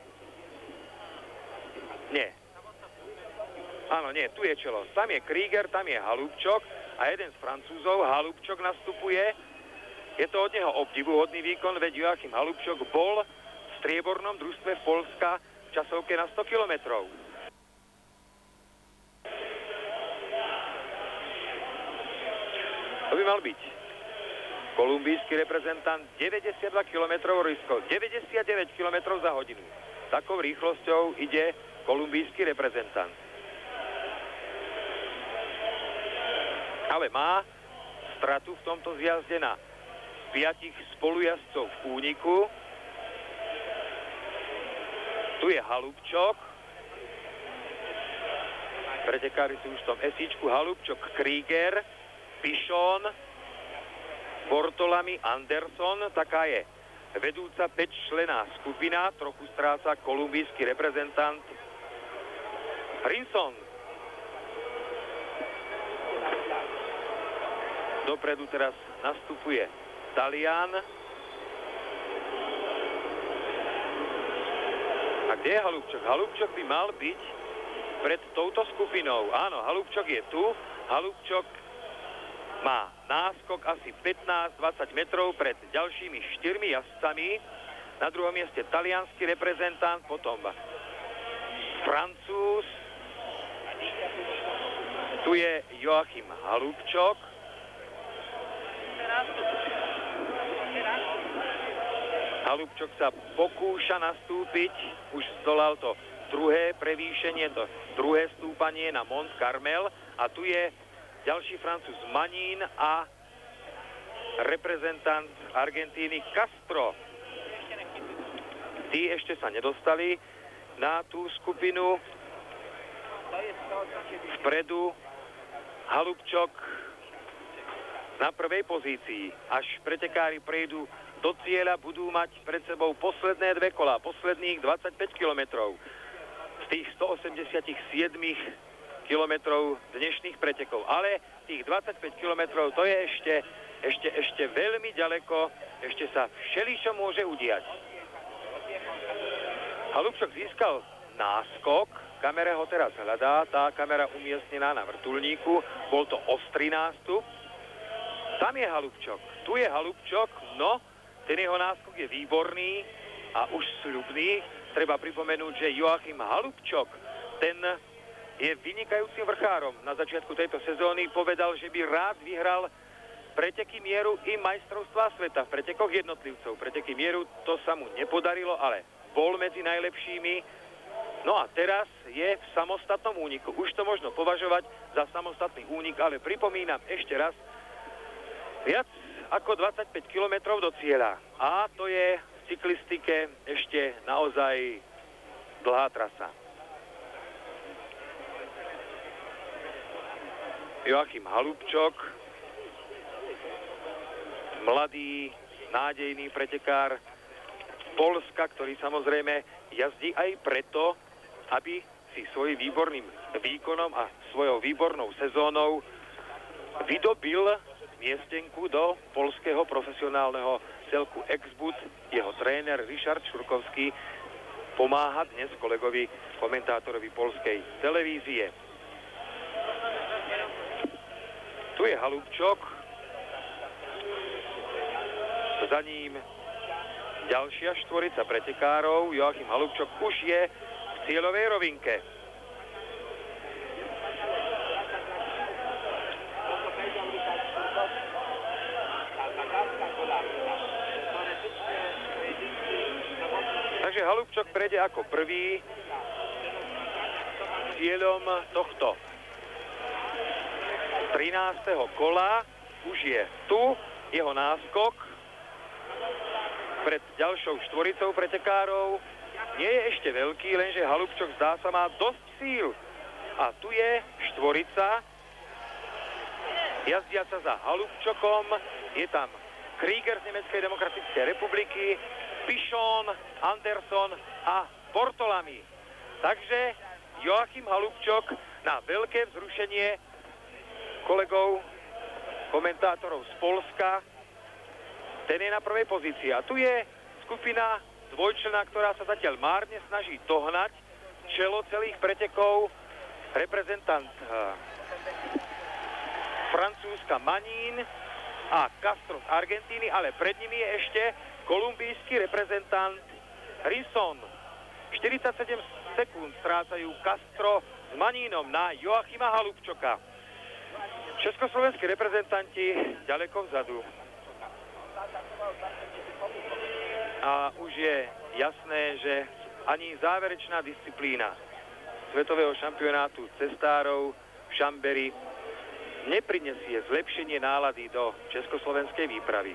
Nie. Áno, nie, tu je čelo. Tam je Krieger, tam je Halubčok a jeden z Francúzov, Halubčok, nastupuje. Je to od neho obdivuhodný výkon, veď Joachim Halubčok bol v striebornom družstve Poľska v časovke na 100 kilometrov. To by mal byť Kolumbijský reprezentant 92 km rýchlo, 99 km za hodinu. Takou rýchlosťou ide kolumbijský reprezentant. Ale má stratu v tomto zjazde na 5 spolujazdcov v úniku. Tu je Halubčok. Pretekári sú už v tom esíčku. Halubčok, Krieger, Pichon, Bortolami, Anderson. Taká je vedúca 5-členná skupina. Trochu stráca kolumbijský reprezentant Rinson. Dopredu teraz nastupuje Talian. A kde je Halubčok? Halubčok by mal byť pred touto skupinou. Áno, Halubčok je tu. Halubčok má náskok asi 15-20 metrov pred ďalšími 4 jazdcami. Na druhom mieste taliansky reprezentant, potom Francúz. Tu je Joachim Halubčok. Halubčok sa pokúša nastúpiť, už zdolal to druhé prevýšenie, to druhé stúpanie na Mont Carmel a tu je ďalší Francúz Manín a reprezentant Argentíny Castro. Tí ešte sa nedostali na tú skupinu. Vpredu Halubčok na prvej pozícii. Až pretekári prejdú do cieľa, budú mať pred sebou posledné dve kolá, posledných 25 kilometrov z tých 187 kilometrov dnešných pretekov. Ale tých 25 kilometrov to je ešte veľmi ďaleko, ešte sa všeličo môže udiať. Halubčok získal náskok, kamera ho teraz hľadá, tá kamera umiestnená na vrtuľníku, bol to ostrý nástup. Tam je Halubčok, tu je Halubčok, no ten jeho náskok je výborný a už sľubný. Treba pripomenúť, že Joachim Halubčok, ten je vynikajúcim vrchárom. Na začiatku tejto sezóny povedal, že by rád vyhral preteky mieru i majstrovstvá sveta v pretekoch jednotlivcov. Preteky mieru to sa mu nepodarilo, ale bol medzi najlepšími. No a teraz je v samostatnom úniku. Už to možno považovať za samostatný únik, ale pripomínam ešte raz, viac ako 25 kilometrov do cieľa. A to je v cyklistike ešte naozaj dlhá trasa. Joachim Halubčok, mladý, nádejný pretekár Poľska, ktorý samozrejme jazdí aj preto, aby si svojím výborným výkonom a svojou výbornou sezónou vydobil miestenku do poľského profesionálneho celku Exbud. Jeho tréner Richard Šurkovský pomáha dnes kolegovi komentátorovi poľskej televízie. Tu je Halubčok, za ním ďalšia štvorica pretekárov. Joachim Halubčok už je v cieľovej rovinke. Takže Halubčok prejde ako prvý cieľom tohto 13. kola. Už je tu jeho náskok pred ďalšou štvoricou pretekárov. Nie je ešte veľký, lenže Halubčok zdá sa má dosť síl. A tu je štvorica jazdiaca za Halubčokom. Je tam Krieger z Nemeckej demokratickej republiky, Pichon, Anderson a Bortolami. Takže Joachim Halubčok na veľké vzrušenie kolegov, komentátorov z Poľska, ten je na prvej pozícii. A tu je skupina dvojčlená, ktorá sa zatiaľ márne snaží dohnať čelo celých pretekov. Reprezentant Francúzska Manín a Castro z Argentíny, ale pred nimi je ešte kolumbijský reprezentant Rinson. 47 sekúnd strácajú Castro s Manínom na Joachima Halubčoka. Československí reprezentanti ďaleko vzadu. A už je jasné, že ani záverečná disciplína svetového šampionátu cestárov v Chambéry neprinesie zlepšenie nálady do československej výpravy.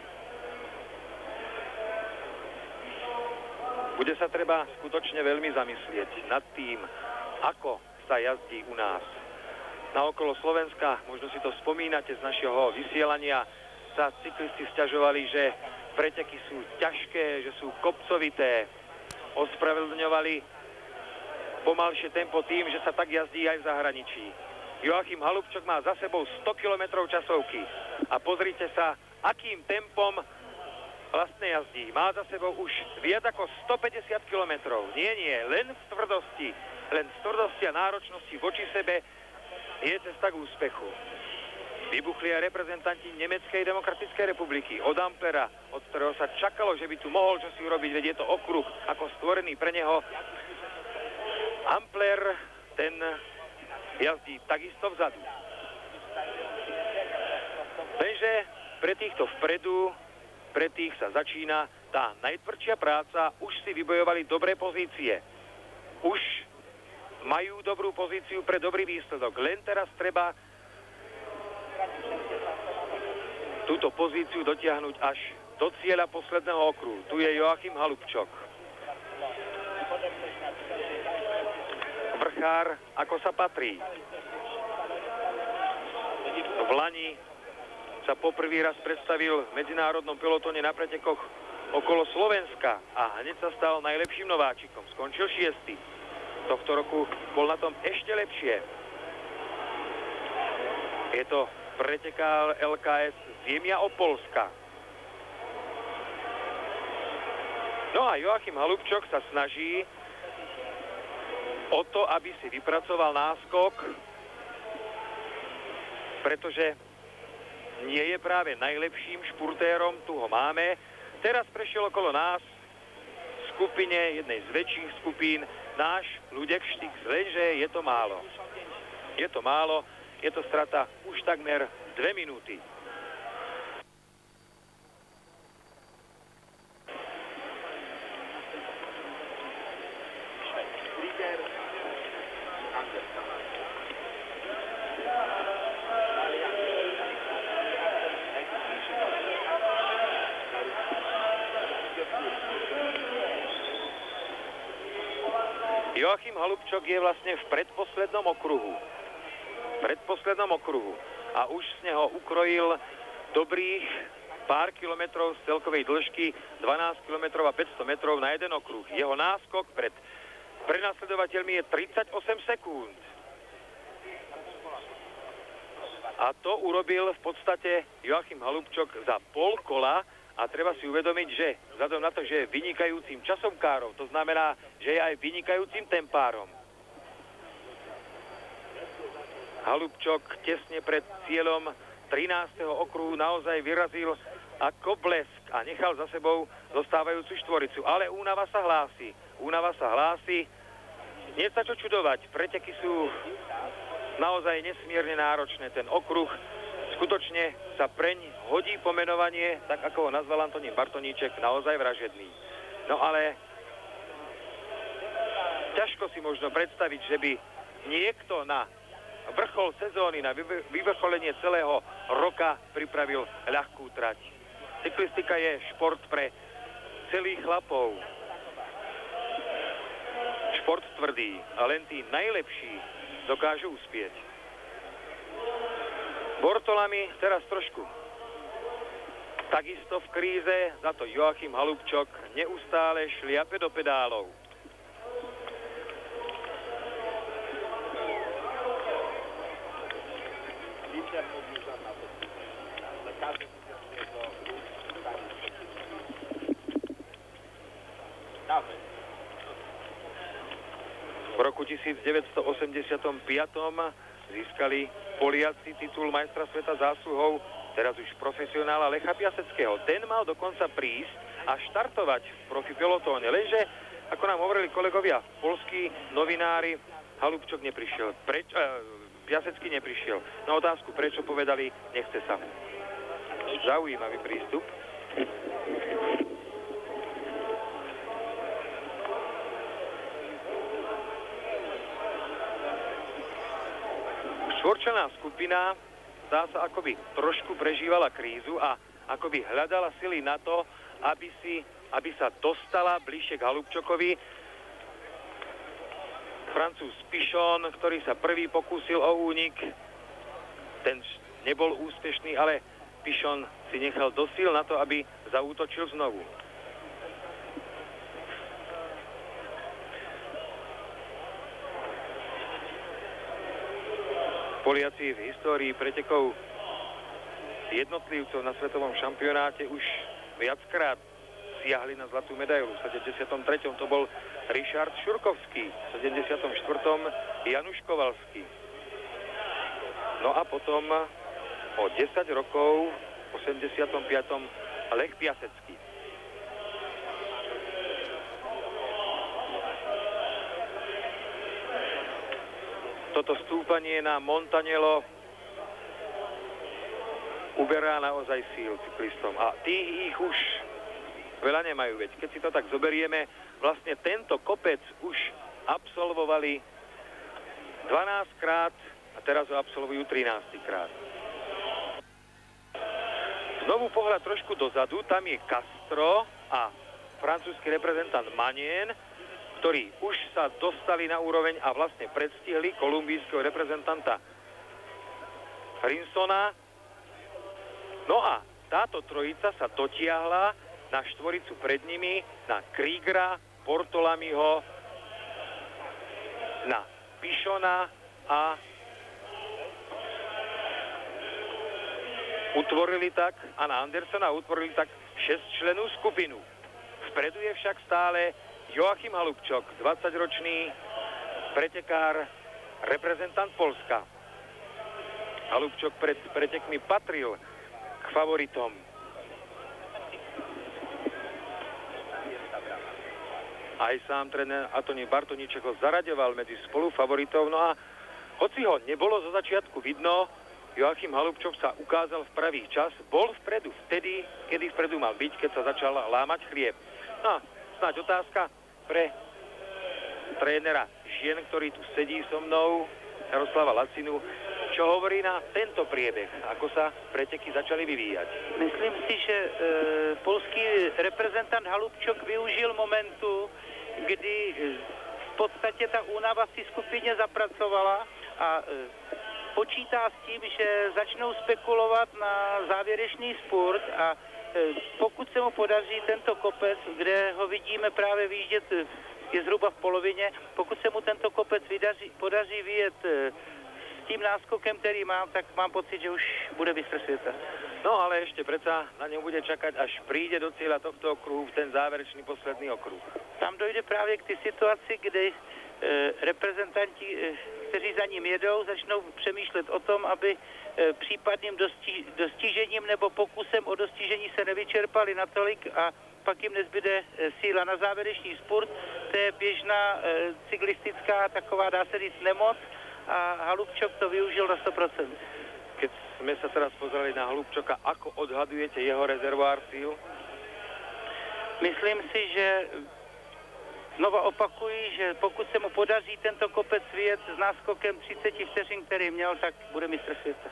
Bude sa treba skutočne veľmi zamyslieť nad tým, ako sa jazdí u nás. Na okolo Slovenska, možno si to spomínate z našeho vysielania, sa cyklisti sťažovali, že preteky sú ťažké, že sú kopcovité. Ospravedlňovali pomalšie tempo tým, že sa tak jazdí aj v zahraničí. Joachim Halubčok má za sebou 100 km časovky. A pozrite sa, akým tempom vlastne jazdí. Má za sebou už viac ako 150 km. Nie, len v tvrdosti. Len v tvrdosti a náročnosti voči sebe je cesta k úspechu. Vybuchli aj reprezentanti Nemeckej demokratickej republiky od Amplera, od ktorého sa čakalo, že by tu mohol čosi urobiť, veď je to okruh ako stvorený pre neho. Ampler, ten jazdí takisto vzadu. Lenže pre týchto vpredu, pre tých sa začína tá najtvrdšia práca, už si vybojovali dobré pozície. Už majú dobrú pozíciu pre dobrý výsledok. Len teraz treba túto pozíciu dotiahnuť až do cieľa posledného okruhu. Tu je Joachim Halubčok. Vrchár, ako sa patrí. V lani sa poprvý raz predstavil v medzinárodnom pelotóne na pretekoch okolo Slovenska a hneď sa stal najlepším nováčikom. Skončil 6. Tohto roku bol na tom ešte lepšie. Je to pretekár LKS Ziemia Opolska. No a Joachim Halubčok sa snaží o to, aby si vypracoval náskok, pretože nie je práve najlepším špurtérom, tu ho máme. Teraz prešiel okolo nás v skupine, jednej z väčších skupín, náš Ľudek Štix, lenže je to málo. Je to málo, je to strata už takmer 2 minúty. Joachim Halubčok je vlastne v predposlednom okruhu. A už z neho ukrojil dobrých pár kilometrov z celkovej dĺžky 12 km a 500 metrov na jeden okruh. Jeho náskok pred prenasledovateľmi je 38 sekúnd. A to urobil v podstate Joachim Halubčok za pol kola. A treba si uvedomiť, že vzhľadom na to, že je vynikajúcim časomkárom, to znamená, že je aj vynikajúcim tempárom. Halubčok tesne pred cieľom 13. okruhu naozaj vyrazil ako blesk a nechal za sebou zostávajúcu štvoricu. Ale únava sa hlási. Nie sa čo čudovať, preteky sú naozaj nesmierne náročné. Ten okruh skutočne sa preň hodí pomenovanie, tak ako ho nazval Antonín Bartoníček, naozaj vražedný. No ale ťažko si možno predstaviť, že by niekto na vrchol sezóny, na vyvrcholenie celého roka pripravil ľahkú trať. Cyklistika je šport pre celých chlapov. Šport tvrdý a len tí najlepší dokážu uspieť. Bortolami teraz trošku takisto v kríze, za to Joachim Halubčok neustále šliape do pedálov. V roku 1985 získali Poliaci titul majstra sveta zásluhou, teraz už profesionála Lecha Piaseckého. Ten mal dokonca prísť a štartovať v profi pelotóne, lenže, ako nám hovorili kolegovia, polskí novinári, Halubčok neprišiel. Piasecký neprišiel. Na otázku, prečo povedali, nechce sa. Zaujímavý prístup. Štvorčlenná skupina zdá sa akoby trošku prežívala krízu a akoby hľadala sily na to, aby sa dostala bližšie k Halubčokovi. Francúz Pichon, ktorý sa prvý pokúsil o únik, ten nebol úspešný, ale Pichon si nechal dosť síl na to, aby zaútočil znovu. Poliaci v histórii pretekov jednotlivcov na svetovom šampionáte už viackrát siahli na zlatú medailu. V 73. to bol Richard Šurkovský, v 74. Januš Kovalský. No a potom o 10 rokov v 85. Lech Piasecký. Toto stúpanie na Montanello uberá naozaj síl cyklistom. A tých ich už veľa nemajú, veď keď si to tak zoberieme, vlastne tento kopec už absolvovali 12 krát a teraz ho absolvujú 13 krát. Znovu pohľad trošku dozadu, tam je Castro a francúzsky reprezentant Manien, ktorí už sa dostali na úroveň a vlastne predstihli kolumbijského reprezentanta Rinsona. No a táto trojica sa dotiahla na štvoricu pred nimi, na Kriegera, Portolamiho, na Pichona a na Andersona utvorili tak 6-člennú skupinu. Vpredu je však stále Joachim Halubčok, 20-ročný pretekár, reprezentant Polska. Halubčok pred pretekmi patril k favoritom. Aj sám tréner Antoni Bartoníček ho zaraďoval medzi spolufavoritov, no a hoci ho nebolo zo začiatku vidno, Joachim Halubčok sa ukázal v pravý čas, bol vpredu vtedy, kedy vpredu mal byť, keď sa začal lámať chlieb. No, snáď otázka pre trénera žien, ktorý tu sedí so mnou, Jaroslava Lacinu. Čo hovorí na tento priebeh? Ako sa preteky začali vyvíjať? Myslím si, že polský reprezentant Halubčok využil momentu, kdy v podstatě ta únava v té skupině zapracovala a počítá s tím, že začnou spekulovat na závěrečný spurt a pokud se mu podaří tento kopec, kde ho vidíme právě vyjíždět, je zhruba v polovině, pokud se mu tento kopec podaří vyjet s tím náskokem, který mám, tak mám pocit, že už bude mistr světa. No ale ešte predsa na ňom bude čakať, až príde do cieľa tohto okruhu, v ten záverečný posledný okruh. Tam dojde právě k té situaci, kdy reprezentanti, kteří za ním jedou, začnou přemýšlet o tom, aby případným dostižením nebo pokusem o dostižení se nevyčerpali natolik a pak jim nezbyde síla na závěrečný spurt. To je běžná cyklistická taková, dá se říct, nemoc a Halubčok to využil na 100%. Keď sme sa teraz pozreli na Halubčoka, ako odhadujete jeho rezervoár síl? Myslím si, že znova opakuji, že pokud se mu podaří tento kopec vyjet s náskokem 30 vteřin, který měl, tak bude mistr světa.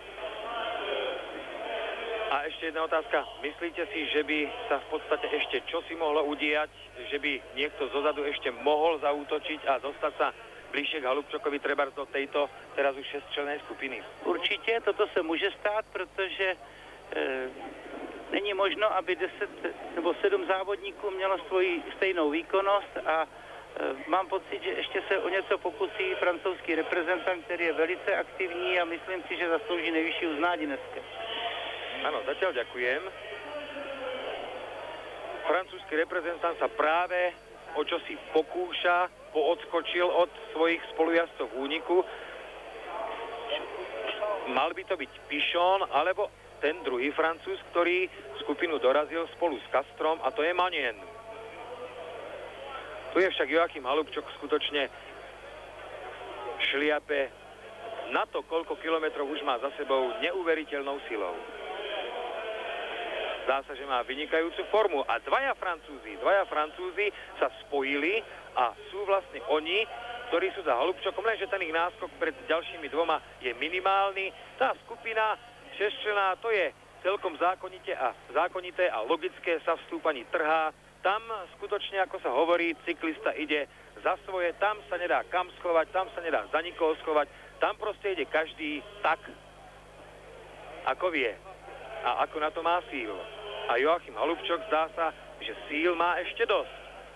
A ešte jedna otázka. Myslíte si, že by sa v podstate ešte čosi mohlo udiať, že by niekto zozadu ešte mohol zaútočiť a dostať sa bližšie k Halubčokovi trebárs do tejto teraz už 6-člennej skupiny? Určitě, toto se může stát, protože není možno, aby 10 nebo 7 závodníků mělo svoji stejnou výkonnost a mám pocit, že ještě se o něco pokusí francouzský reprezentant, který je velice aktivní a myslím si, že zaslouží nejvyšší uznání dneska. Áno, zatiaľ ďakujem. Francúzsky reprezentant sa práve o čosi pokúša, poodskočil od svojich spolujazdcov v úniku. Mal by to byť Pichon, alebo ten druhý Francúz, ktorý skupinu dorazil spolu s Castrom, a to je Manien. Tu je však Joachim Halubčok skutočne šliape na to, koľko kilometrov už má za sebou, neuveriteľnou silou. zdá sa, že má vynikajúcu formu. A dvaja Francúzi sa spojili a sú vlastne oni, ktorí sú za Holubčokom, lenže ten ich náskok pred ďalšími dvoma je minimálny. Tá skupina 6-členná, to je celkom zákonité a logické, sa v stúpaní trhá. Tam skutočne, ako sa hovorí, cyklista ide za svoje, tam sa nedá kam schovať, tam sa nedá za nikoho schovať, tam proste ide každý tak, ako vie a ako na to má síl. A Joachim Holubčok zdá sa, že síl má ešte dosť.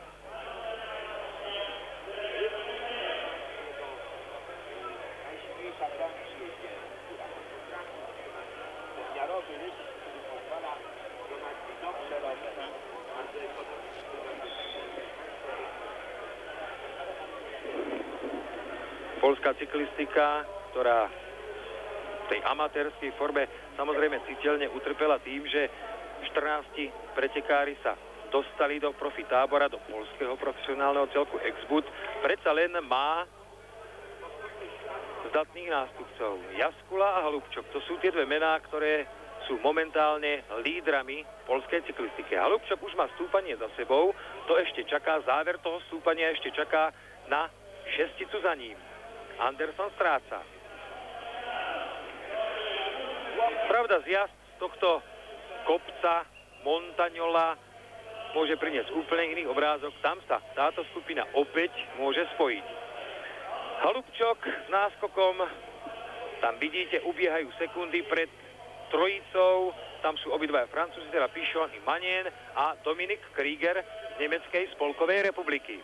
Poľská cyklistika, ktorá v tej amatérskej forme samozrejme citeľne utrpela tým, že 14 pretekári sa dostali do profi tábora, do poľského profesionálneho celku Exbud, predsa len má zdatných nástupcov. Jaskula a Holubčok, to sú tie dve mená, ktoré sú momentálne lídrami poľskej cyklistike. Holubčok už má stúpanie za sebou, to ešte čaká, záver toho stúpania ešte čaká na šesticu za ním. Anderson stráca. Pravda, zjazd tohto kopca Montagnola môže priniesť úplne iný obrázok. Tam sa táto skupina opäť môže spojiť. Holubčok s náskokom, tam vidíte, ubiehajú sekundy pred trojicou. Tam sú obidvaja Francúzi, teda Pichon i Manen a Dominik Krieger z Nemeckej spolkovej republiky.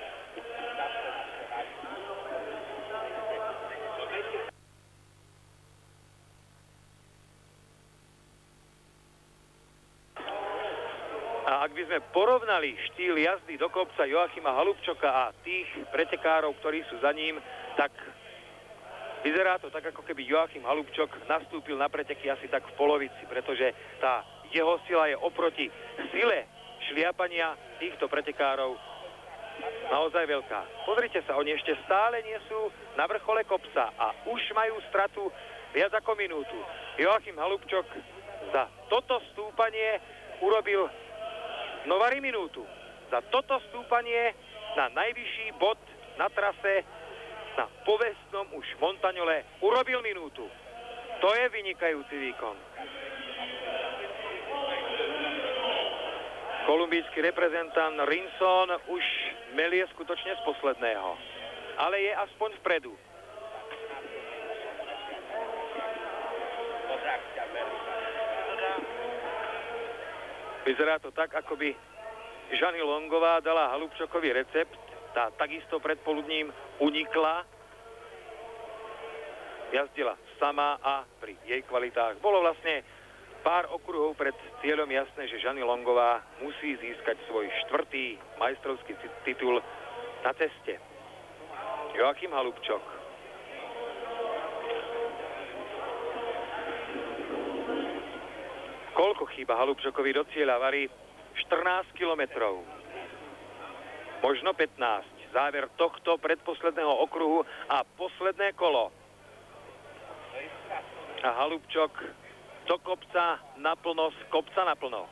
A ak by sme porovnali štýl jazdy do kopca Joachima Holubčoka a tých pretekárov, ktorí sú za ním, tak vyzerá to tak, ako keby Joachim Holubčok nastúpil na preteky asi tak v polovici, pretože tá jeho sila je oproti sile šliapania týchto pretekárov naozaj veľká. Pozrite sa, oni ešte stále nie sú na vrchole kopca a už majú stratu viac ako minútu. Joachim Holubčok za toto stúpanie urobil novári minútu. Za toto stúpanie na najvyšší bod na trase na povestnom už Montagnole urobil minútu. To je vynikajúci výkon. Kolumbijský reprezentant Rinson už melie skutočne z posledného. Ale je aspoň vpredu. Vyzerá to tak, ako by Žany Longová dala Holubčokovi recept. Tá takisto predpoludním unikla. Jazdila sama a pri jej kvalitách bolo vlastne pár okruhov pred cieľom jasné, že Žany Longová musí získať svoj 4. majstrovský titul na ceste. Joachim Holubčok. Koľko chýba Holubčokovi do cieľa, varí? 14 kilometrov. Možno 15. Záver tohto predposledného okruhu a posledné kolo. A Holubčok do kopca naplno, z kopca naplno.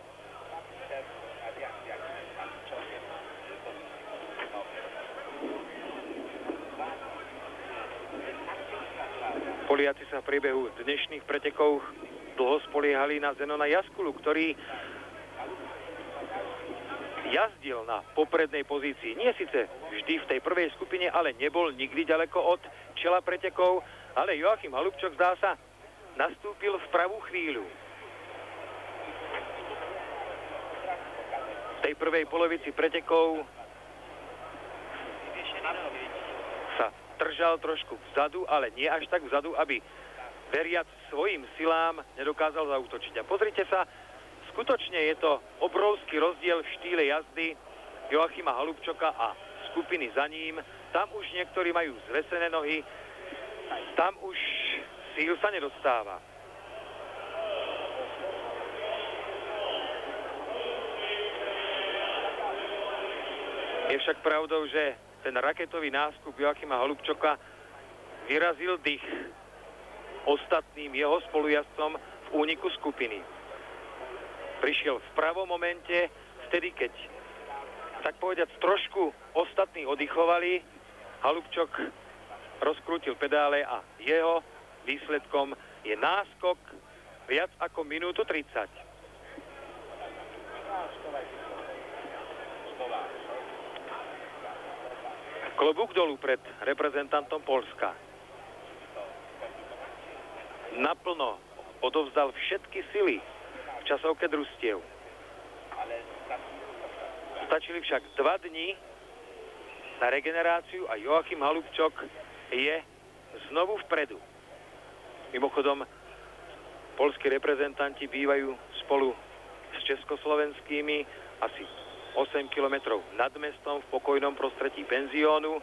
Poliaci sa v priebehu dnešných pretekov dlho spoliehali na Zenona Jaskulu, ktorý jazdil na poprednej pozícii. Nie síce vždy v tej prvej skupine, ale nebol nikdy ďaleko od čela pretekov, ale Joachim Holubčok, zdá sa, nastúpil v pravú chvíľu. V tej prvej polovici pretekov sa držal trošku vzadu, ale nie až tak vzadu, aby veriac svojim silám nedokázal zaútočiť. A pozrite sa, skutočne je to obrovský rozdiel v štýle jazdy Joachima Holubčoka a skupiny za ním. Tam už niektorí majú zvesené nohy, tam už síl sa nedostáva. Je však pravdou, že ten raketový nástup Joachima Holubčoka vyrazil dých ostatným jeho spolujazdcom v úniku skupiny. prišiel v pravom momente, vtedy, keď, tak povedať, trošku ostatní oddychovali, Halupčok rozkrútil pedále a jeho výsledkom je náskok viac ako minútu 30. Klobúk dolu pred reprezentantom Poľska. Naplno odovzdal všetky sily v časovke družstiev. Stačili však 2 dni na regeneráciu a Joachim Halupčok je znovu vpredu. Mimochodom, poľskí reprezentanti bývajú spolu s československými asi 8 kilometrov nad mestom v pokojnom prostredí penziónu.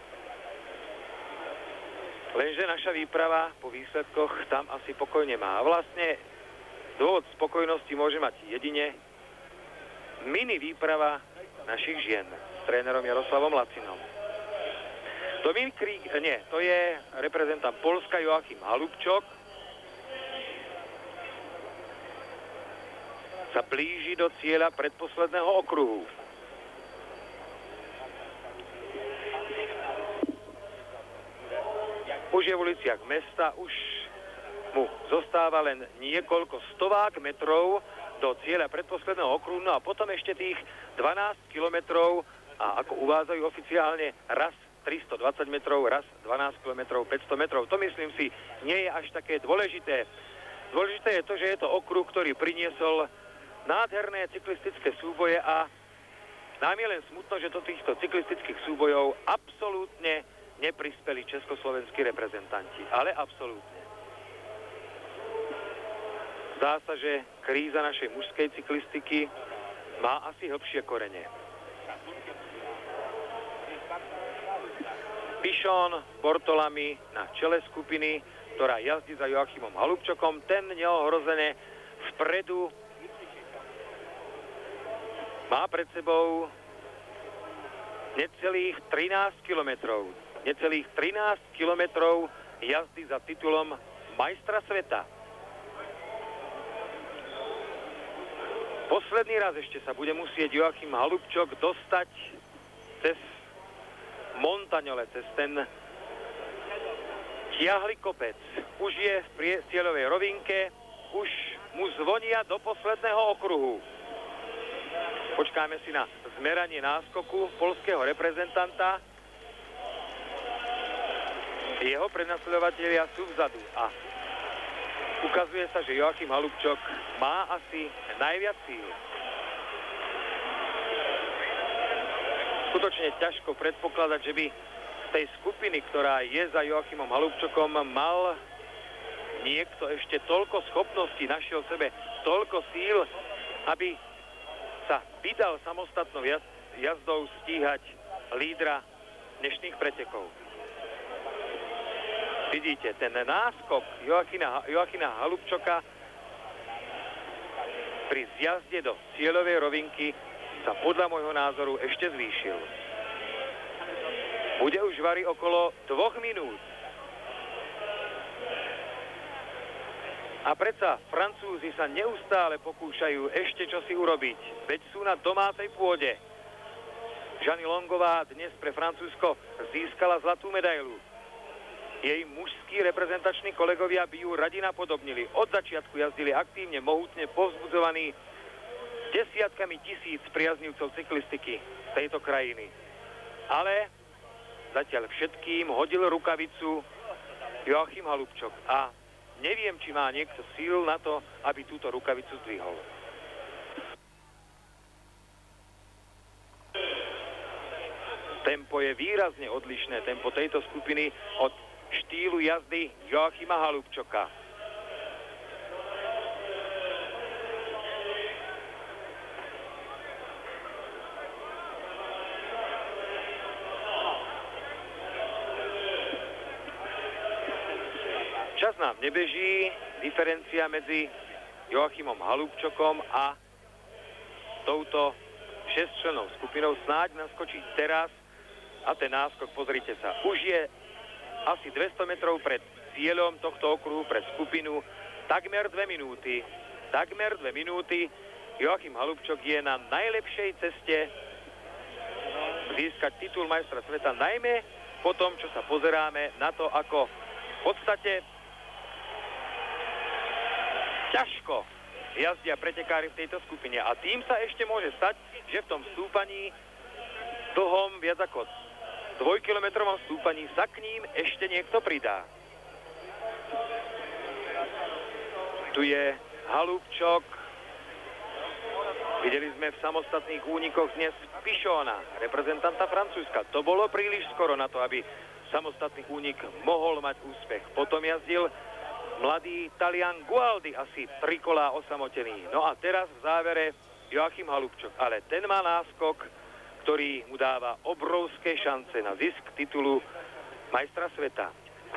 Lenže naša výprava po výsledkoch tam asi pokoj nemá. A vlastne dôvod spokojnosti môže mať jedine mini výprava našich žien s trénerom Jaroslavom Lacinom. To je reprezentant Poľska Joachim Halupčok. Sa blíži do cieľa predposledného okruhu. Už je v uliciach mesta, už mu zostáva len niekoľko stovák metrov do cieľa predposledného okruhu, no a potom ešte tých 12 kilometrov a ako uvádzajú oficiálne raz 320 metrov, raz 12 kilometrov, 500 metrov. To myslím si nie je až také dôležité. Dôležité je to, že je to okruh, ktorý priniesol nádherné cyklistické súboje a nám je len smutno, že do týchto cyklistických súbojov absolútne neprispeli československí reprezentanti. Ale absolútne. Zdá sa, že kríza našej mužskej cyklistiky má asi hlbšie korene. Pichon, Bortolami na čele skupiny, ktorá jazdí za Joachimom Halupčokom, ten neohrozené vpredu má pred sebou necelých 13 kilometrov. Necelých 13 kilometrov jazdy za titulom majstra sveta. Posledný raz ešte sa bude musieť Joachim Halupčok dostať cez Montagnole, cez ten tiahly kopec. Už je v cieľovej rovinke, už mu zvonia do posledného okruhu. Počkáme si na zmeranie náskoku poľského reprezentanta. Jeho prenasledovatelia sú vzadu a ukazuje sa, že Joachim Halupčok má asi najviac síl. Skutočne ťažko predpokladať, že by z tej skupiny, ktorá je za Joachimom Halupčokom, mal niekto ešte toľko schopností, našiel sebe toľko síl, aby sa vydal samostatnou jazdou stíhať lídra dnešných pretekov. Vidíte, ten náskok Joachima Halupčoka pri zjazde do cieľovej rovinky sa podľa môjho názoru ešte zvýšil. Bude už vari okolo 2 minút. A predsa Francúzi sa neustále pokúšajú ešte čosi urobiť, veď sú na domácej pôde. Žany Longová dnes pre Francúzsko získala zlatú medailu. Jej mužskí reprezentační kolegovia by ju radi napodobnili. Od začiatku jazdili aktívne, mohutne, povzbudzovaní desiatkami tisíc priaznivcov cyklistiky z tejto krajiny. Ale zatiaľ všetkým hodil rukavicu Joachim Halupčok a neviem, či má niekto síl na to, aby túto rukavicu zdvihol. Tempo je výrazne odlišné, tempo tejto skupiny od štýlu jazdy Joachima Halupčoka. Čas nám nebeží, diferencia medzi Joachimom Halupčokom a touto 6-člennou skupinou snáď naskočí teraz a ten náskok, pozrite sa, už je asi 200 metrov pred cieľom tohto okruhu, pred skupinu, takmer 2 minúty. Takmer 2 minúty Joachim Halubčok je na najlepšej ceste získať titul majstra sveta, najmä po tom, čo sa pozeráme na to, ako v podstate ťažko jazdia pretekári v tejto skupine. A tým sa ešte môže stať, že v tom stúpaní dlhom viac ako 2-kilometrovom stúpaní sa k ním ešte niekto pridá. Tu je Halubčok. Videli sme v samostatných únikoch dnes Pichona, reprezentanta Francúzska. To bolo príliš skoro na to, aby samostatný únik mohol mať úspech. Potom jazdil mladý Talian Gualdi, asi 3 kolá osamotený. No a teraz v závere Joachim Halubčok. Ale ten má náskok, ktorý mu dáva obrovské šance na zisk titulu majstra sveta.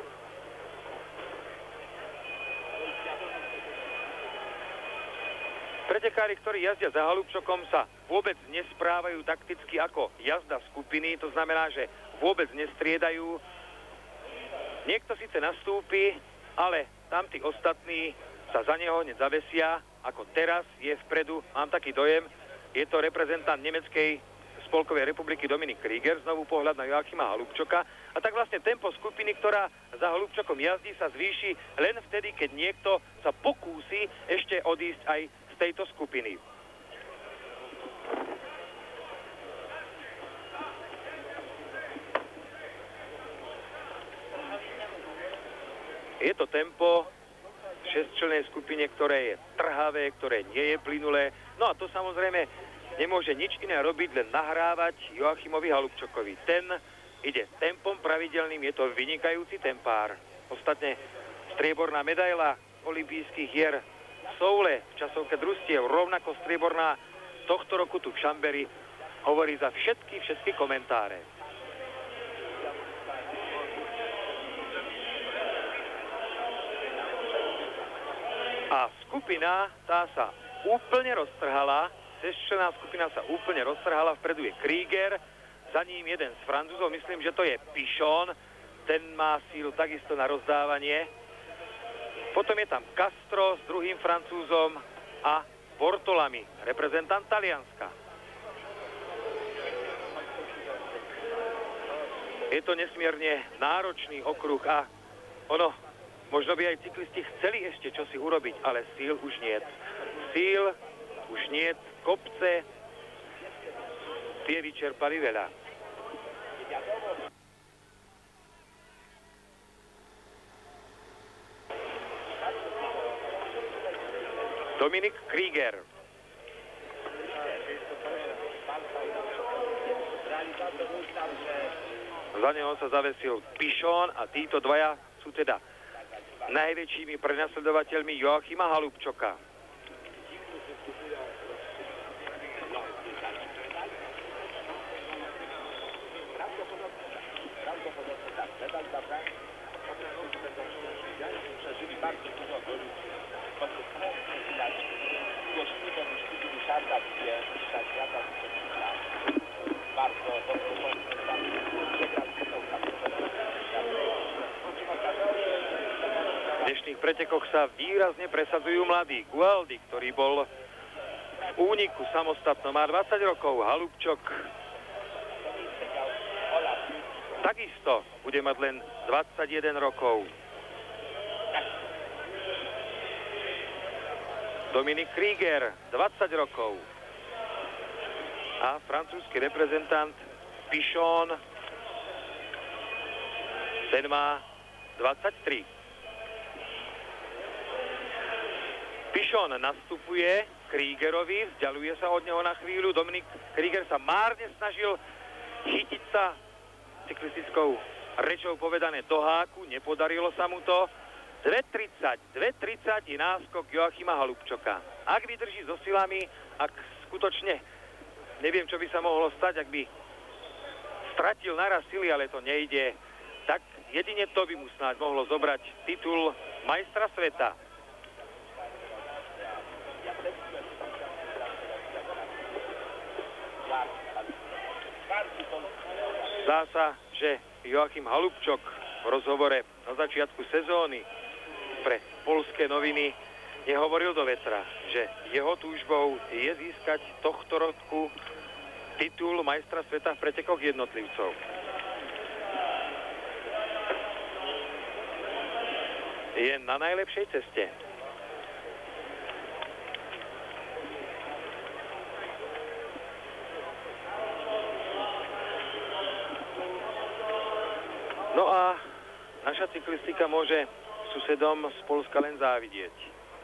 Pretekári, ktorí jazdia za Halubčokom, sa vôbec nesprávajú takticky ako jazda skupiny, to znamená, že vôbec nestriedajú. Niekto síce nastúpi, ale tam tí ostatní sa za neho hneď zavesia, ako teraz je vpredu, mám taký dojem, je to reprezentant Nemeckej spolkovej republiky Dominik Krieger, znovu pohľad na Joachima Halubčoka. A tak vlastne tempo skupiny, ktorá za Halubčokom jazdí, sa zvýši len vtedy, keď niekto sa pokúsi ešte odísť aj z tejto skupiny. Je to tempo v 6-člennej skupine, ktoré je trhavé, ktoré nie je plynulé. No a to samozrejme nemôže nič iné robiť, len nahrávať Joachimovi Halubčokovi. Ten ide tempom pravidelným, je to vynikajúci tempár. Ostatne strieborná medaila olympijských hier v Soule v časovke družstiev, rovnako strieborná tohto roku tu v Chambéry, hovorí za všetky komentáre. A skupina, tá sa úplne roztrhala, 6-členná skupina sa úplne roztrhala, vpredu je Krieger, za ním jeden z Francúzov, myslím, že to je Pichon, ten má sílu takisto na rozdávanie. Potom je tam Castro s druhým Francúzom a Bortolami, reprezentant Talianska. Je to nesmierne náročný okruh a možno by aj cyklisti chceli ešte čosi urobiť, ale síl už niet. Síl už niet, kopce, tie vyčerpali veľa. Dominik Krieger. Za neho sa zavesil Pichon a títo dvaja sú teda najväčšími prenasledovateľmi Joachima Halubčoka. V dnešných pretekoch sa výrazne presadzujú mladí. Gualdi, ktorý bol v úniku samostatno, má 20 rokov. Halubčok takisto bude mať len 21 rokov. Dominik Krieger, 20 rokov. A francúzsky reprezentant Pichon, ten má 23. Pichon nastupuje Kriegerovi, vzdialuje sa od neho na chvíľu. Dominik Krieger sa márne snažil chytiť sa cyklistickou rečou povedané do háku, nepodarilo sa mu to. 2.30 je náskok Joachima Halubčoka. Ak vydrží so silami, ak skutočne, neviem, čo by sa mohlo stať, ak by stratil naraz sily, ale to nejde, tak jedine to by mu snáď mohlo zobrať titul majstra sveta. Zdá sa, že Joachim Halubčok v rozhovore na začiatku sezóny pre poľské noviny nehovoril do vetra, že jeho túžbou je získať tohto roku titul majstra sveta v pretekoch jednotlivcov. Je na najlepšej ceste. No a naša cyklistika môže susedom z Poľska len závidieť.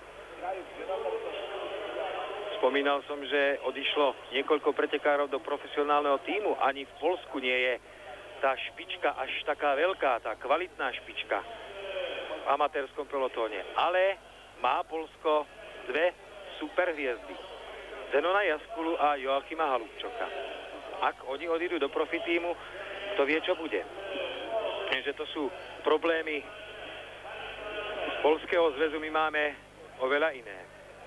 Spomínal som, že odišlo niekoľko pretekárov do profesionálneho tímu. Ani v Poľsku nie je tá špička až taká veľká, tá kvalitná špička v amatérskom pelotóne. Ale má Poľsko dve superhviezdy. Zenona Jaskulu a Joachima Halupčoka. Ak oni odídu do profi tímu, kto vie, čo bude. Že to sú problémy z Poľského zväzu, my máme oveľa iné.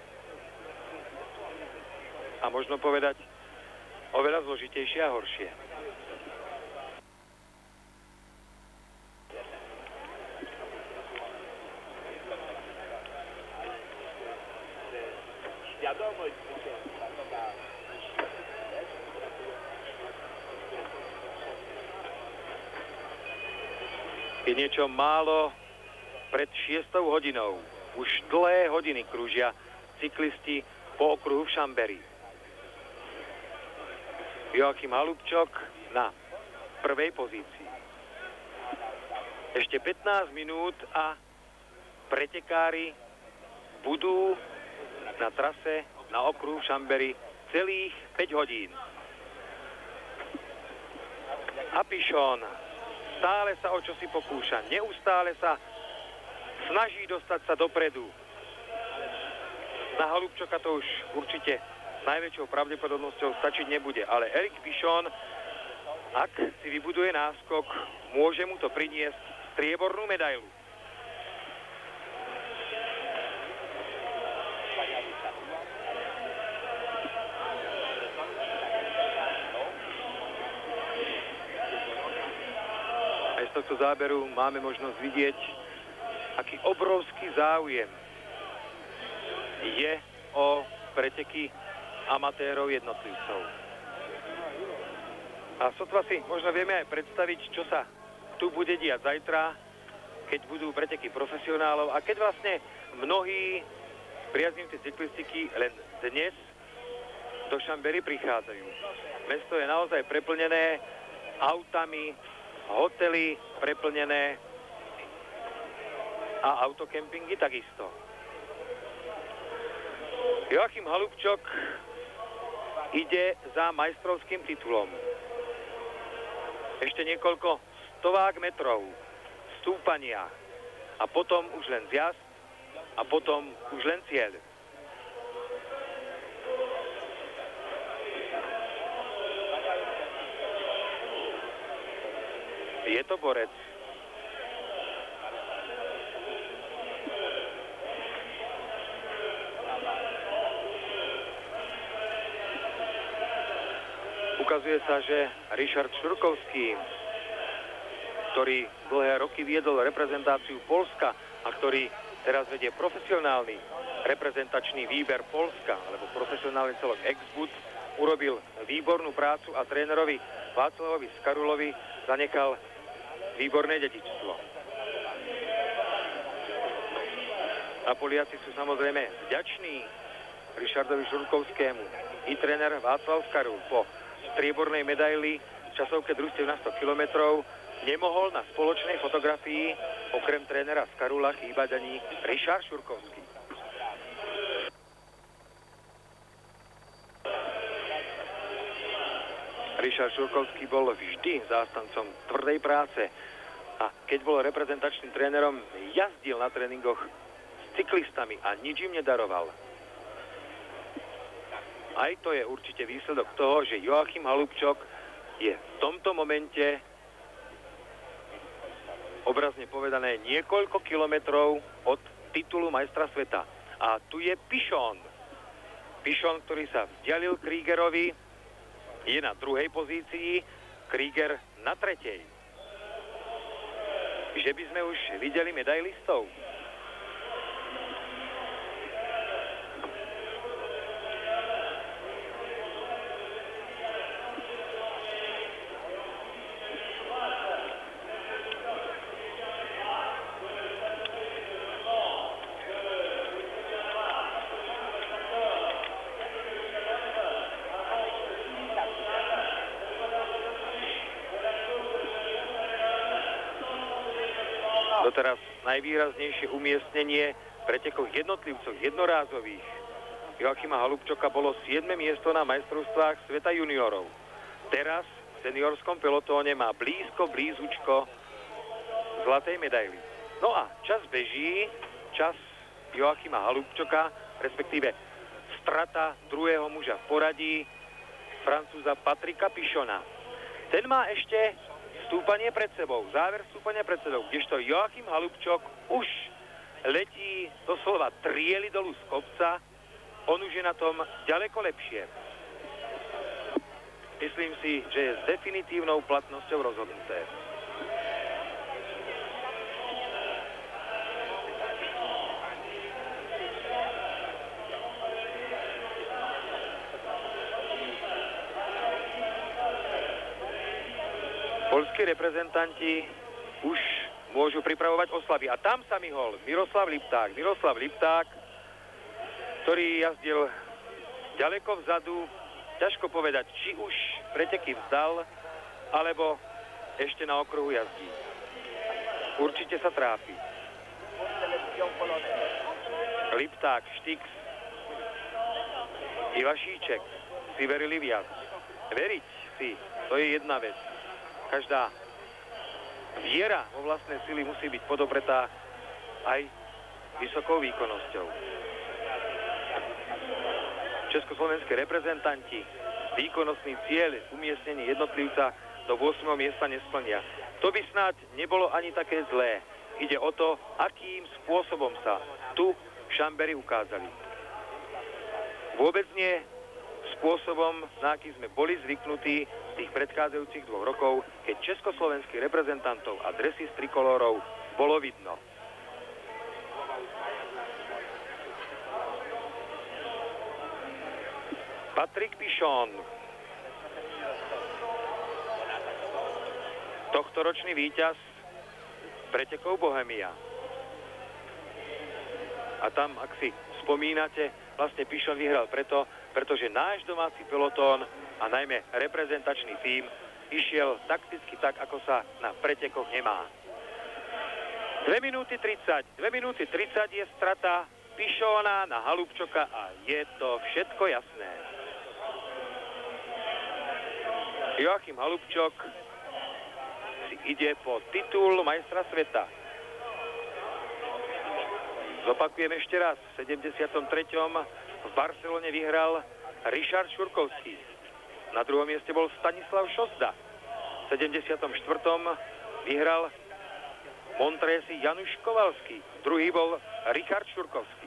A možno povedať oveľa zložitejšie a horšie. Je niečo málo pred 6 hodinou. Už dlhé hodiny krúžia cyklisti po okruhu v Chambéry. Joachim Halupčok na prvej pozícii. Ešte 15 minút a pretekári budú na trase na okruhu v Chambéry celých 5 hodín. A Pichon stále sa o čosi pokúša. Neustále sa snaží dostať sa dopredu. Na Halupčoka to už určite najväčšou pravdepodobnosťou stačiť nebude. Ale Eric Pichon, ak si vybuduje náskok, môže mu to priniesť striebornú medailu. Aj z tohto záberu máme možnosť vidieť, aký obrovský záujem je o preteky amatérov jednotlivcov. A sotva si možno vieme aj predstaviť, čo sa tu bude diať zajtra, keď budú preteky profesionálov a keď vlastne mnohí priaznivci cyklistiky len dnes do Chambéry prichádzajú. Mesto je naozaj preplnené autami, hotely preplnené a autokempingy takisto. Joachim Halupčok ide za majstrovským titulom. Ešte niekoľko stovák metrov stúpania a potom už len zjazd a potom už len cieľ. Je to borec. Ukazuje sa, že Richard Šurkovský, ktorý dlhé roky viedol reprezentáciu Poľska a ktorý teraz vedie profesionálny reprezentačný výber Poľska, alebo profesionálny celok Exbud, urobil výbornú prácu a trénerovi Václavovi Skarulovi zanechal výborné dedičstvo. A Poliaci sú samozrejme vďační Richardovi Šurkovskému. I tréner Václav Skarul po striebornej medaili v časovke družstiev na 100 kilometrov nemohol na spoločnej fotografii okrem trénera Skarula chýbať ani Richard Šurkovský. Richard Šurkovský bol vždy zástancom tvrdej práce a keď bol reprezentačným trénerom, jazdil na tréningoch s cyklistami a nič im nedaroval. Aj to je určite výsledok toho, že Joachim Halupčok je v tomto momente, obrazne povedané, niekoľko kilometrov od titulu majstra sveta. A tu je Pichon. Pichon, ktorý sa vzdialil Kriegerovi, je na druhej pozícii, Krieger na tretej. Že by sme už videli medailistov. doteraz najvýraznejšie umiestnenie pretekov jednotlivcov jednorázových Joachima Halúbčoka bolo 7. miesto na majstrovstvách sveta juniorov. Teraz v seniorskom pelotóne má blízučko zlatej medaily. No a čas beží, čas Joachima Halúbčoka, respektíve strata druhého muža v poradí, Francúza Patrika Pichona. Ten má ešte stúpanie pred sebou, záver stúpania pred sebou, kdežto Joachim Halúbčok už letí doslova trieli dolu z kopca, on už je na tom ďaleko lepšie. Myslím si, že je s definitívnou platnosťou rozhodnuté. Poľskí reprezentanti už môžu pripravovať oslavy. A tam sa myhol Miroslav Lipták. Miroslav Lipták, ktorý jazdil ďaleko vzadu. Ťažko povedať, či už preteky vzdal, alebo ešte na okruhu jazdí. Určite sa trápi. Lipták, Štix, Ivašíček si verili viac. Veriť si, to je jedna vec. Každá viera vo vlastné sily musí byť podobretá aj vysokou výkonnosťou. Československé reprezentanti výkonnostný cieľ umiestnení jednotlivca do 8. miesta nesplnia. To by snáď nebolo ani také zlé. Ide o to, akým spôsobom sa tu Šambery ukázali. Vôbec nie spôsobom, na aký sme boli zvyknutí tých predchádzajúcich 2 rokov, keď československých reprezentantov a dresy z trikolórov bolo vidno. Patrik Pichon, tohtoročný víťaz pretekov Bohemia. A tam, ak si spomínate, vlastne Pichon vyhral pretože náš domáci pelotón a najmä reprezentačný tím išiel takticky tak, ako sa na pretekoch nemá. 2 minúty 30 je strata Pichona na Halúbčoka a je to všetko jasné. Joachim Halúbčok si ide po titul majstra sveta. Zopakujem ešte raz, v 73. v Barcelone vyhral Richard Šurkovský. Na druhom mieste bol Stanislav Šozda. V 74. vyhral Montresi Januš Kovalský. Druhý bol Richard Šurkovský.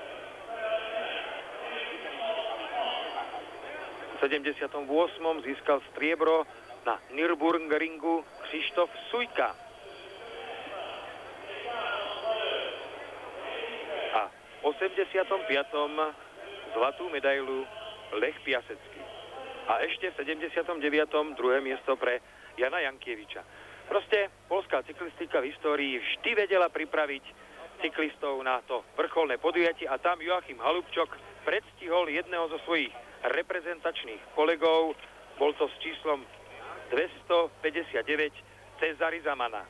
V 78. získal striebro na Nürburgringu Krištof Sujka. A v 85. zlatú medailu Lech Piasecký. A ešte v 79. druhé miesto pre Jana Jankieviča. Proste poľská cyklistika v histórii vždy vedela pripraviť cyklistov na to vrcholné podujatie a tam Joachim Halúbčok predstihol jedného zo svojich reprezentačných kolegov. Bol to s číslom 259 Cezary Zamana.